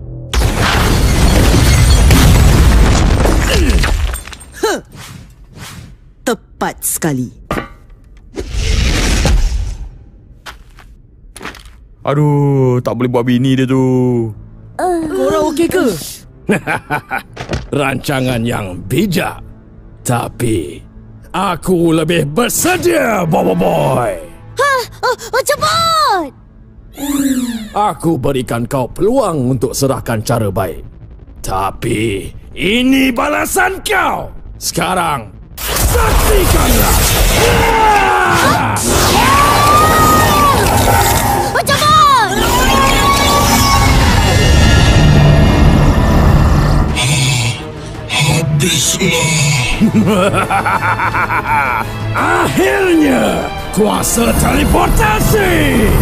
Huh. Tepat sekali. Aduh, tak boleh buat bini dia tu. Uh. Korang okey ke? Rancangan yang bijak. Tapi aku lebih bersedia, Boboiboy. Hah? Oh, oh cepat! Aku berikan kau peluang untuk serahkan cara baik. Tapi ini balasan kau. Sekarang saksikanlah. Ah! Oh cepat! Habislah. Akhirnya kuasa teleportasi.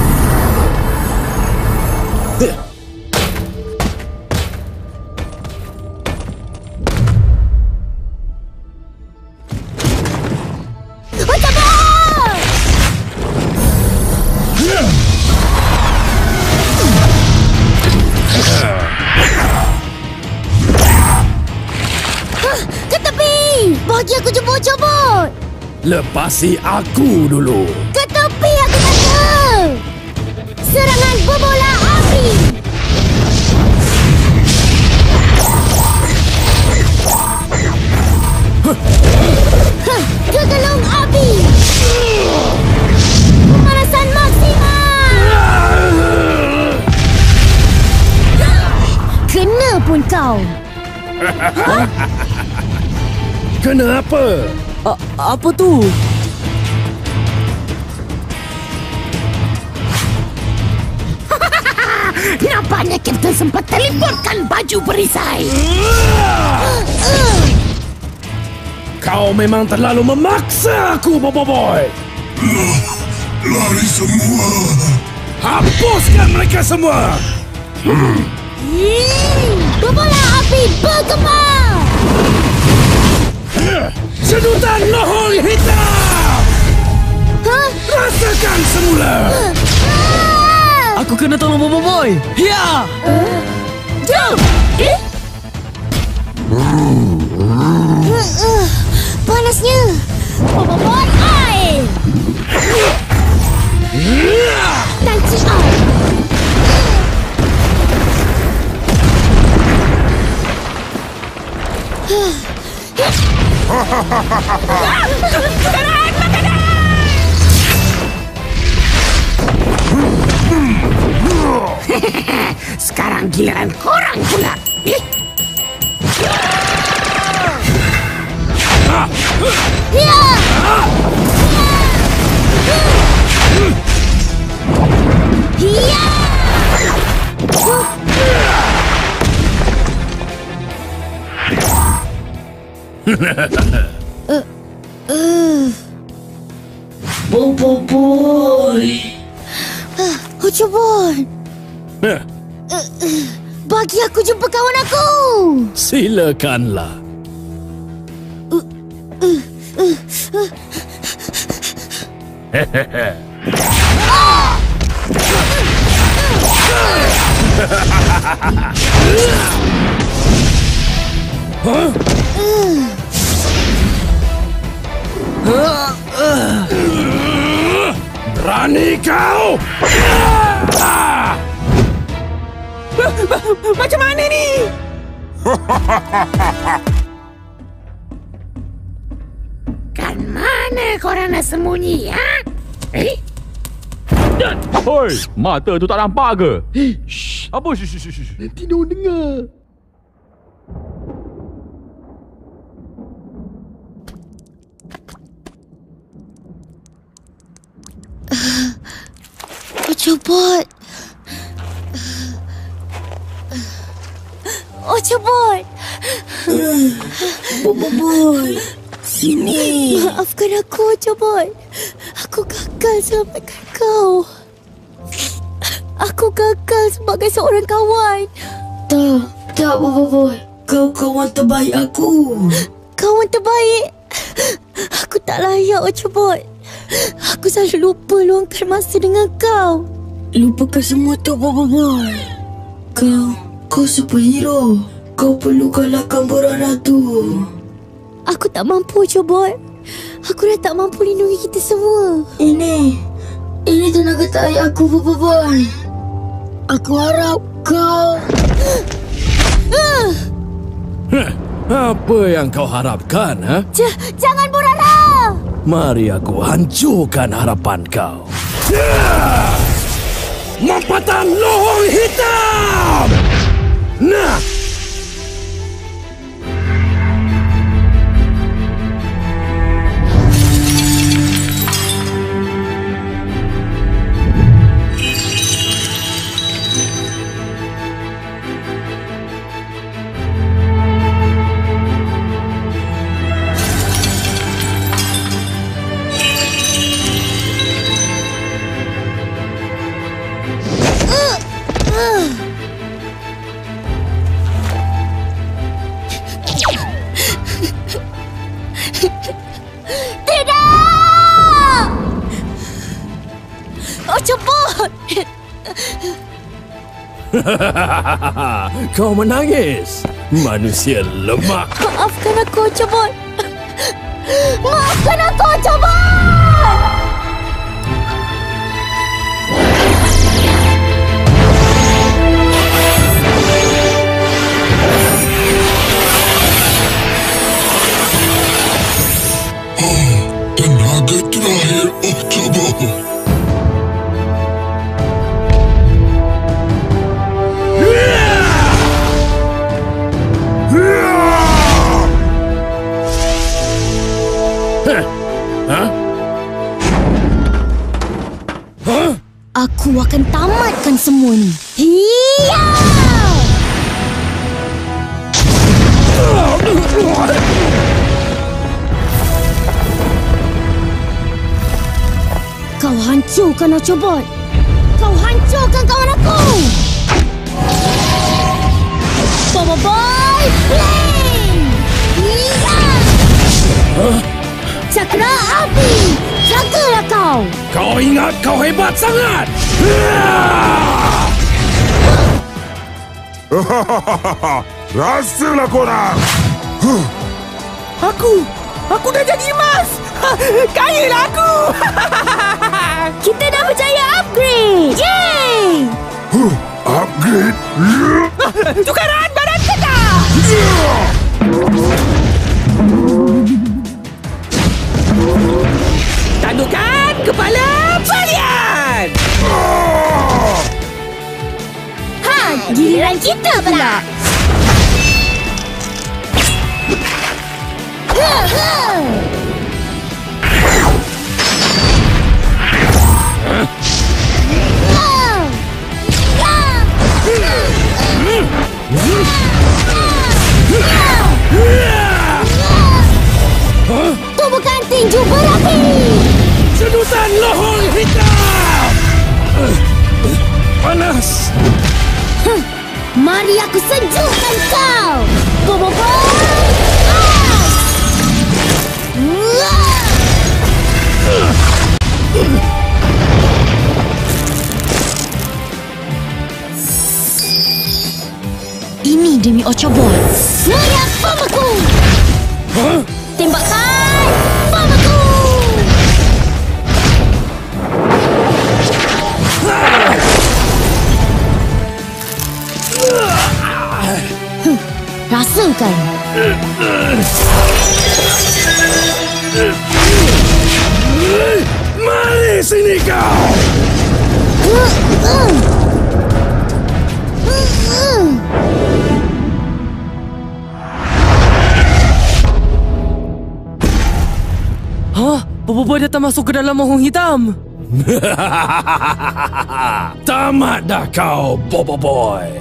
Bagi aku jemput-jemput. Lepasi aku dulu. Ke tepi aku kata. Serangan berbola api. Huh, kegelung api. Pemanasan maksimal. Kena pun kau. Huh? Kenapa? A apa tu? Nampaknya Kapten sempat teleportkan baju perisai. Kau memang terlalu memaksa aku, Boboiboy. Lari semua. Hapuskan mereka semua. Hmm. Berbola api bergema. Sedutan lohong hitam. Hah? Rasakan semula. Aku kena tolong Boboiboy. Ya. Uh, jom. Eh? Uh, uh, panasnya. Boboiboy air. Tanci air. Sekarang makanan! Sekarang giliran korang pula. Eh? Ya! Hiya! uh, uh. Bobo boy. Uh, Ojo Boy. Heh, Uh, uh. Bagi aku jumpa kawan aku. silakanlah. Uh, uh, uh, uh. Hehehe. Uh. Berani kau? Macam mana ni? Kan mana korang nak sembunyi, ha? Eh? Hoi, mata tu tak nampak ke? Shh, apa shh shh shh. Nanti dia orang dengar. Ocobot. Ocobot. Bobo boy. Sini. Maafkan aku, Ocobot. Aku gagal selamatkan kau. Aku gagal sebagai seorang kawan. Tak, tak Bobo boy. Kau kawan terbaik aku. Kawan terbaik. Aku tak layak, Ocobot. Aku selalu lupa luangkan masa dengan kau. Lupakan semua tu, Bobo boy. Kau, kau superhero. Kau perlu kalahkan Borara tu. Aku tak mampu, Ocobot. Aku dah tak mampu lindungi kita semua. Ini, ini tenaga tarik aku, Bobo boy. Aku harap kau... Heh, apa yang kau harapkan, ha? J- jangan Borara! Mari aku hancurkan harapan kau. Lompatan lohong hitam! Nah! Kau menangis, manusia lemak. Maafkan aku, Ocobot. Maafkan aku, Ocobot! Tenaga terakhir Ocobot. Aku akan tamatkan semua ni. Hiya! Kau hancurkan Ocobot. Kau hancurkan kawan aku. Bobo Boy, Flame! Hiya! Huh? Cakra api! Jagalah kau! Kau ingat kau hebat sangat? Rasalah korang! Aku! Aku dah jadi emas! Kayalah aku! Kita dah berjaya upgrade! Yeay! Huh, upgrade? Tukaran badan kita! Tandukkan kepala balian! Ha! Giliran kita pula! Ha! Ha! Ha! Tubuhkan tinju berapi. Sedutan lohong hitam. Panas. Huh. Mari aku sejukkan kau. Boboiboy. Ini demi Ochoboy. Meriah Famaku. Huh? Tembakan Famaku. Huh. Rasakan. Mari sini kau. Uh, uh. Uh, uh. Hah? Boboiboy datang masuk ke dalam mohon hitam. Tamat dah kau, Boboiboy.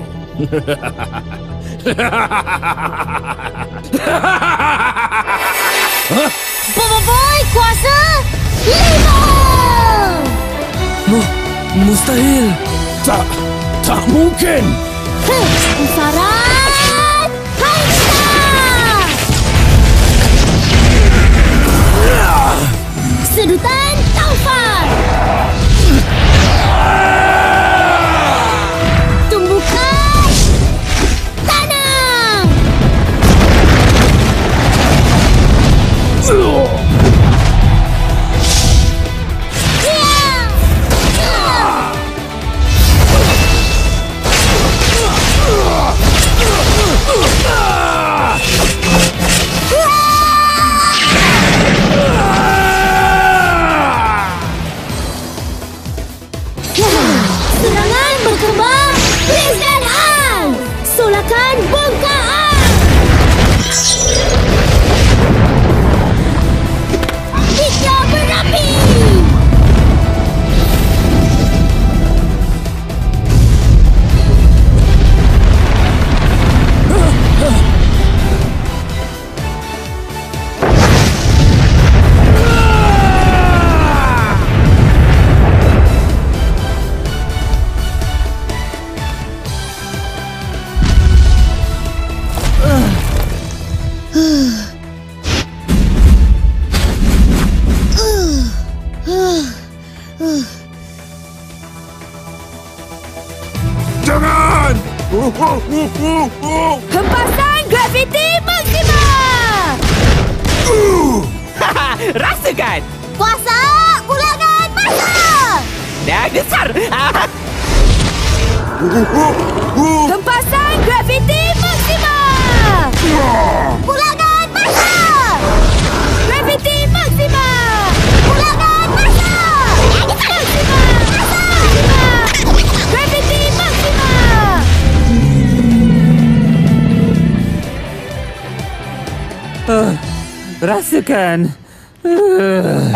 Boboiboy kuasa lima. Mu, mustahil. Tak, tak mungkin. Heh, pusaran Haita. Sedutan Taufan. Tumbukan tanam. Serangan berkembang. Briskan Ang. Solakan bongkaan. Hijau berapi. Jangan! Hempasan graviti maksima. Rasakan. Kuasa ulangan masa. Dah besar. Hempasan graviti maksima. Ulangan masa. Graviti maksima. Ulangan masa. Maksima. Maksima. Graviti maksima. Uh, rasakan. Uh.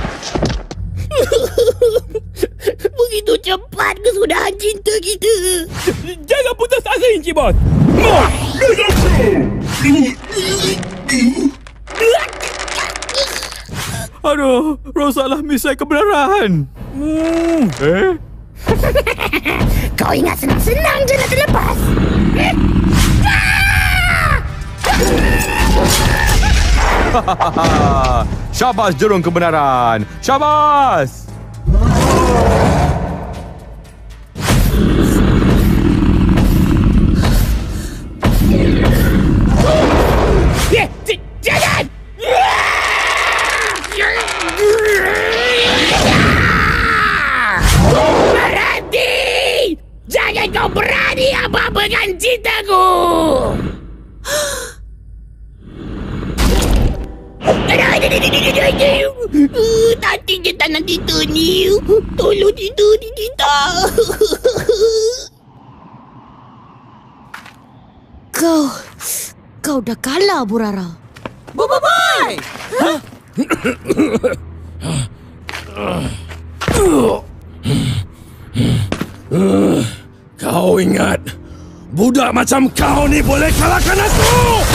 Begitu cepat kesudahan cinta kita. Jangan putus asa, Encik Bos. Aduh, rosaklah misai kebenaran. Hmm. Eh? Kau ingat senang-senang je nak terlepas. Syabas jurung kebenaran. Syabas. Eh, jangan! Berhenti! Jangan kau berani apa-apa dengan cintaku! Nanti kita nanti Tony. Tolong tidur di kita. Kau, kau dah kalah, Burara. Boboiboy! Huh? Kau ingat Budak macam kau ni boleh kalahkan aku!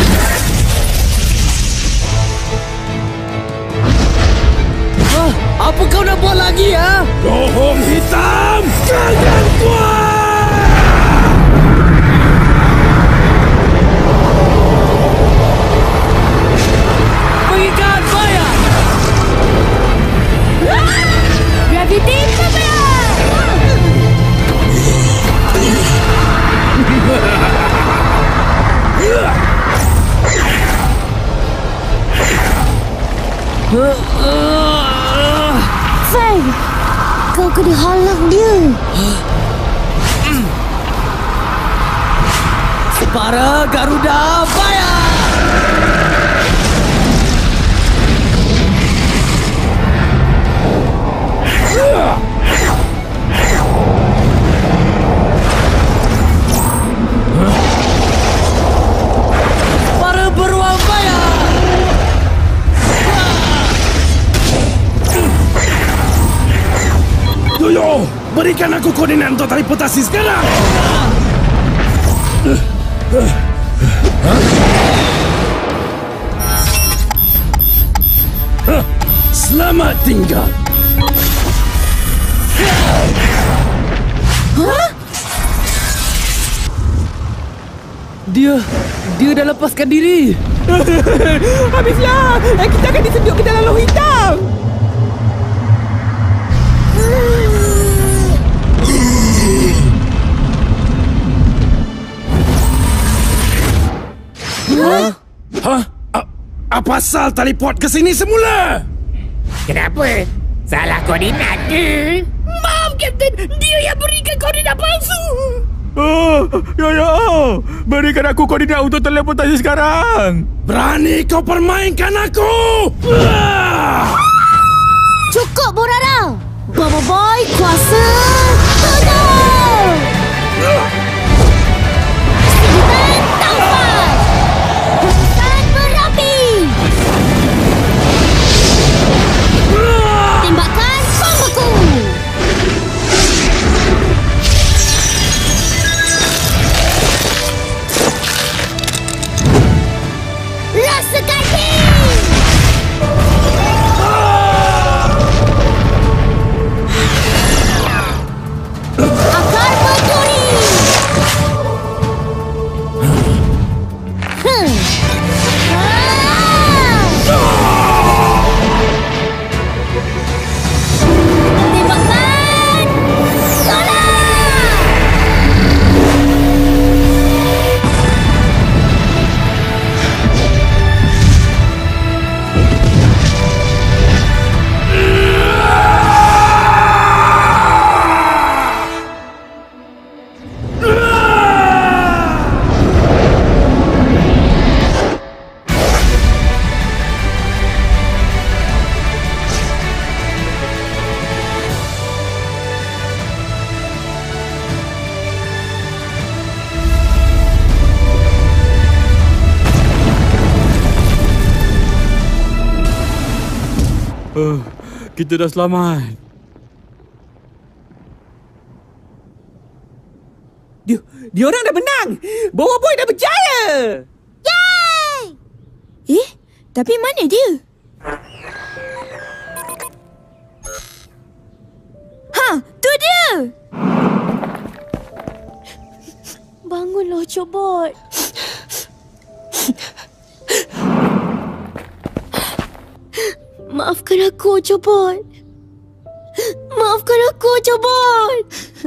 Ah, apa kau nak buat lagi, ha? Rohong hitam, kalian kuat! Mengikat bayar! Gravity Covenant! Fang, kau kena halang dia. Para Garuda bayar! Para beruang bayar! Yoyo, berikan aku koordinat untuk teleportasi sekarang! Selamat tinggal! Hah? Dia, dia dah lepaskan diri. Habislah! Kita akan disedut ke dalam loh hitam! Hah? Hah? A- apa asal teleport ke sini semula? Kenapa? Salah koordinat ke? Maaf, Kapten. Dia yang berikan koordinat palsu. Oh, Yoyo, berikan aku koordinat untuk teleportasi sekarang. Berani kau permainkan aku? Cukup, Borara. Bobo Boy kuasa tutup. Siluman taufan. Hutan berapi. Tembakan bom beku. Rasakan ini. Akar berduri. Hmm. Tembakan solar. Uh, kita dah selamat. Dia, dia orang dah menang. Bobo Boy dah berjaya. Yay! Eh, tapi mana dia? Ha, tu dia. Bangunlah, Cobot. Maafkan aku, Cobot. Maafkan aku, Cobot.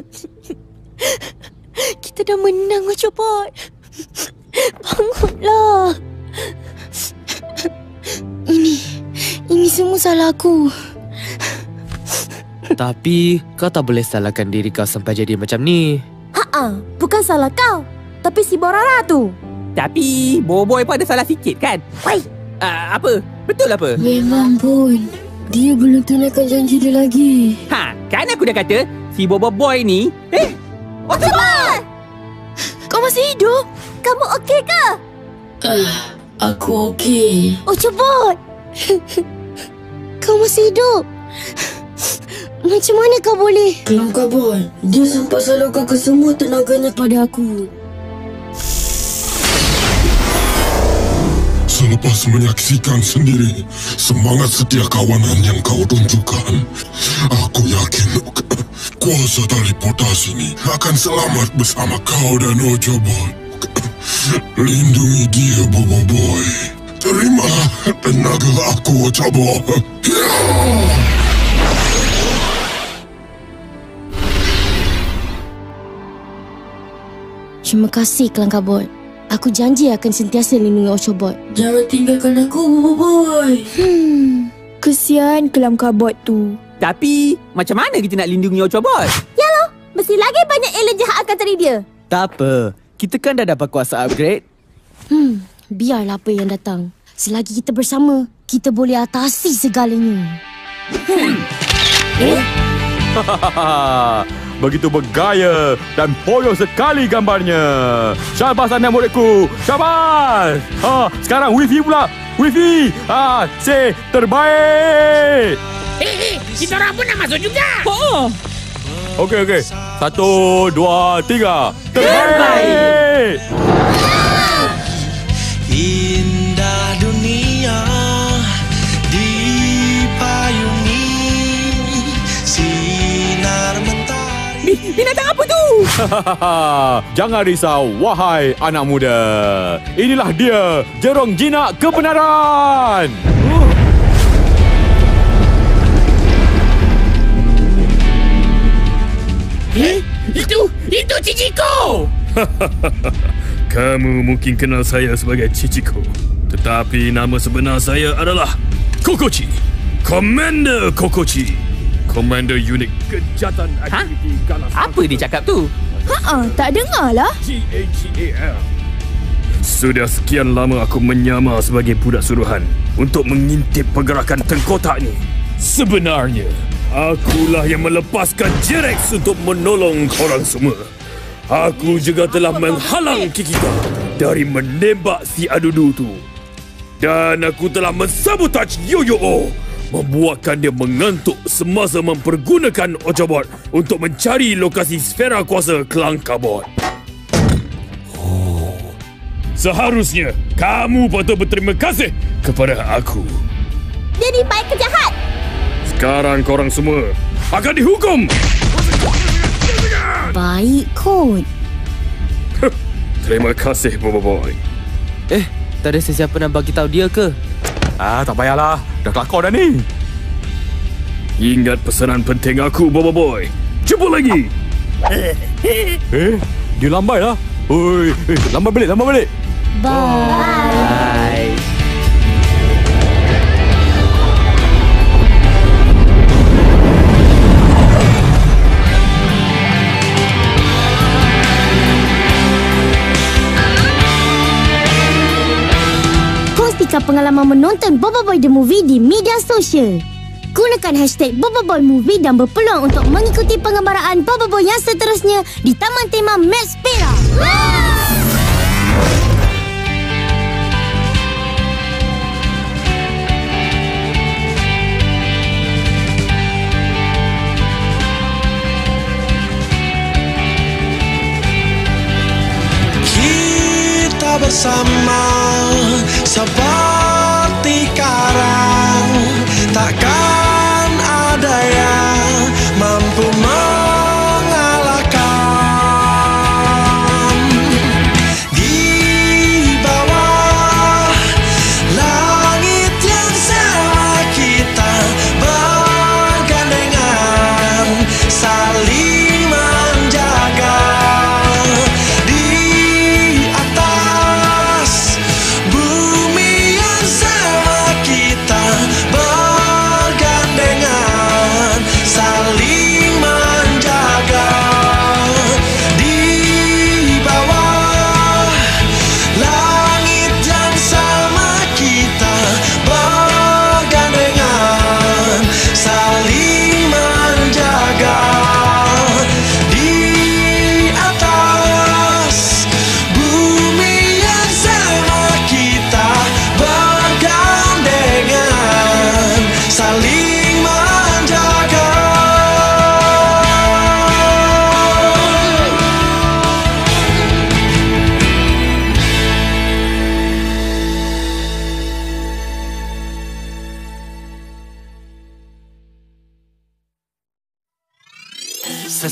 Kita dah menang, Cobot. Bangunlah. Ini, ini semua salah aku. Tapi kau tak boleh salahkan diri kau sampai jadi macam ni. Ha-ha, bukan salah kau, tapi si Borara tu. Tapi Bobo Boy pun ada salah sikit kan? Wai, uh, apa? Betul apa? Memang pun. Dia belum tunaikan janji dia lagi. Ha, kan aku dah kata si Bobo Boy ni. Eh, Octobot! Kau masih hidup? Kamu okey ke? Uh, aku okey. Octobot! Kau masih hidup? Macam mana kau boleh? Kelangkabut. Dia sampai salurkan ke semua tenaganya pada aku. selepas menyaksikan sendiri semangat setia kawanan yang kau tunjukkan, aku yakin kuasa teleportasi ini akan selamat bersama kau dan Ojobot. Lindungi dia, Bobo Boy. Terimalah tenaga aku, Ojobot. Terima kasih, Kelangka Bot. Aku janji akan sentiasa lindungi Ochobot. Jangan tinggalkan aku, Bobo Boy. Hmm, kesian Kelangka Bot tu. Tapi, macam mana kita nak lindungi Ochobot? Yalah, mesti lagi banyak alien jahat akan cari dia. Tak apa. Kita kan dah dapat kuasa upgrade. Hmm, biarlah apa yang datang. Selagi kita bersama, kita boleh atasi segalanya. Hmm. Oh? Begitu bergaya dan poyo sekali gambarnya. Syabas anak muridku. Syabas. Ha, sekarang wifi pula. Wifi. Ha, say terbaik. Hei, hei, kita orang pun nak masuk juga. Oh. Okey, okey. Satu, dua, tiga. Terbaik. Indah dunia dipayungi sinar mentari. Binatang apa tu? Jangan risau, wahai anak muda. Inilah dia, Jerung Jinak Kebenaran. Uh. Eh, itu, itu Chichiko. Kamu mungkin kenal saya sebagai Chichiko, tetapi nama sebenar saya adalah Kokochi. Commander Kokochi. Komander unit kejahatan aktiviti ganas. Apa dia cakap tu? Ha-ha, tak dengar lah. G A G A L. Sudah sekian lama aku menyamar sebagai budak suruhan untuk mengintip pergerakan tengkotak ni. Sebenarnya, akulah yang melepaskan J-Rex untuk menolong korang semua. Aku juga telah menghalang Kikita dari menembak si Adudu tu. Dan aku telah mensabotaj Yo-Yo-O, membuatkan dia mengantuk semasa mempergunakan Ochobot untuk mencari lokasi sfera kuasa Kelangka Bot. Oh, seharusnya kamu patut berterima kasih kepada aku. Jadi baik ke jahat? Sekarang korang semua akan dihukum. Baik kot. Terima kasih, Bobo Boy. Eh, tak ada sesiapa nak bagi tahu dia ke? Ah, tak payahlah. Dah kelakar dah ni. Ingat pesanan penting aku, Bobo Boy. Jumpa lagi. Eh, dia lambai lah. Oi, eh, lambai balik, lambai balik. Bye. Bye. Kongsikan pengalaman menonton Bobo Boy The Movie di media sosial. Gunakan hashtag Bobo Boy Movie dan berpeluang untuk mengikuti pengembaraan Bobo Boy yang seterusnya di Taman Tema Max Perak. Kita bersama seperti karang, takkan ada yang mampu mengalahkan. Di bawah langit yang sama kita bergandengan, saling menjaga. Di atas bumi yang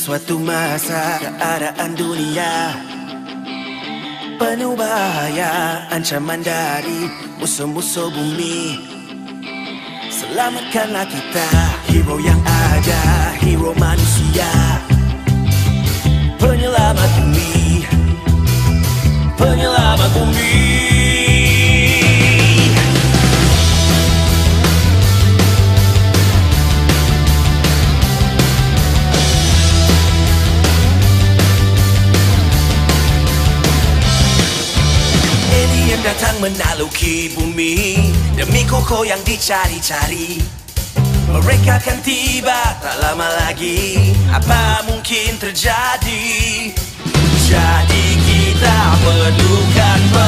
Sesuatu masa keadaan dunia penuh bahaya, ancaman dari musuh-musuh bumi. Selamatkanlah kita, hero yang ada, hero manusia, penyelamat bumi, penyelamat bumi. Alien datang menaluki bumi demi koko yang dicari-cari. Mereka akan tiba tak lama lagi. Apa mungkin terjadi? Jadi kita perlukan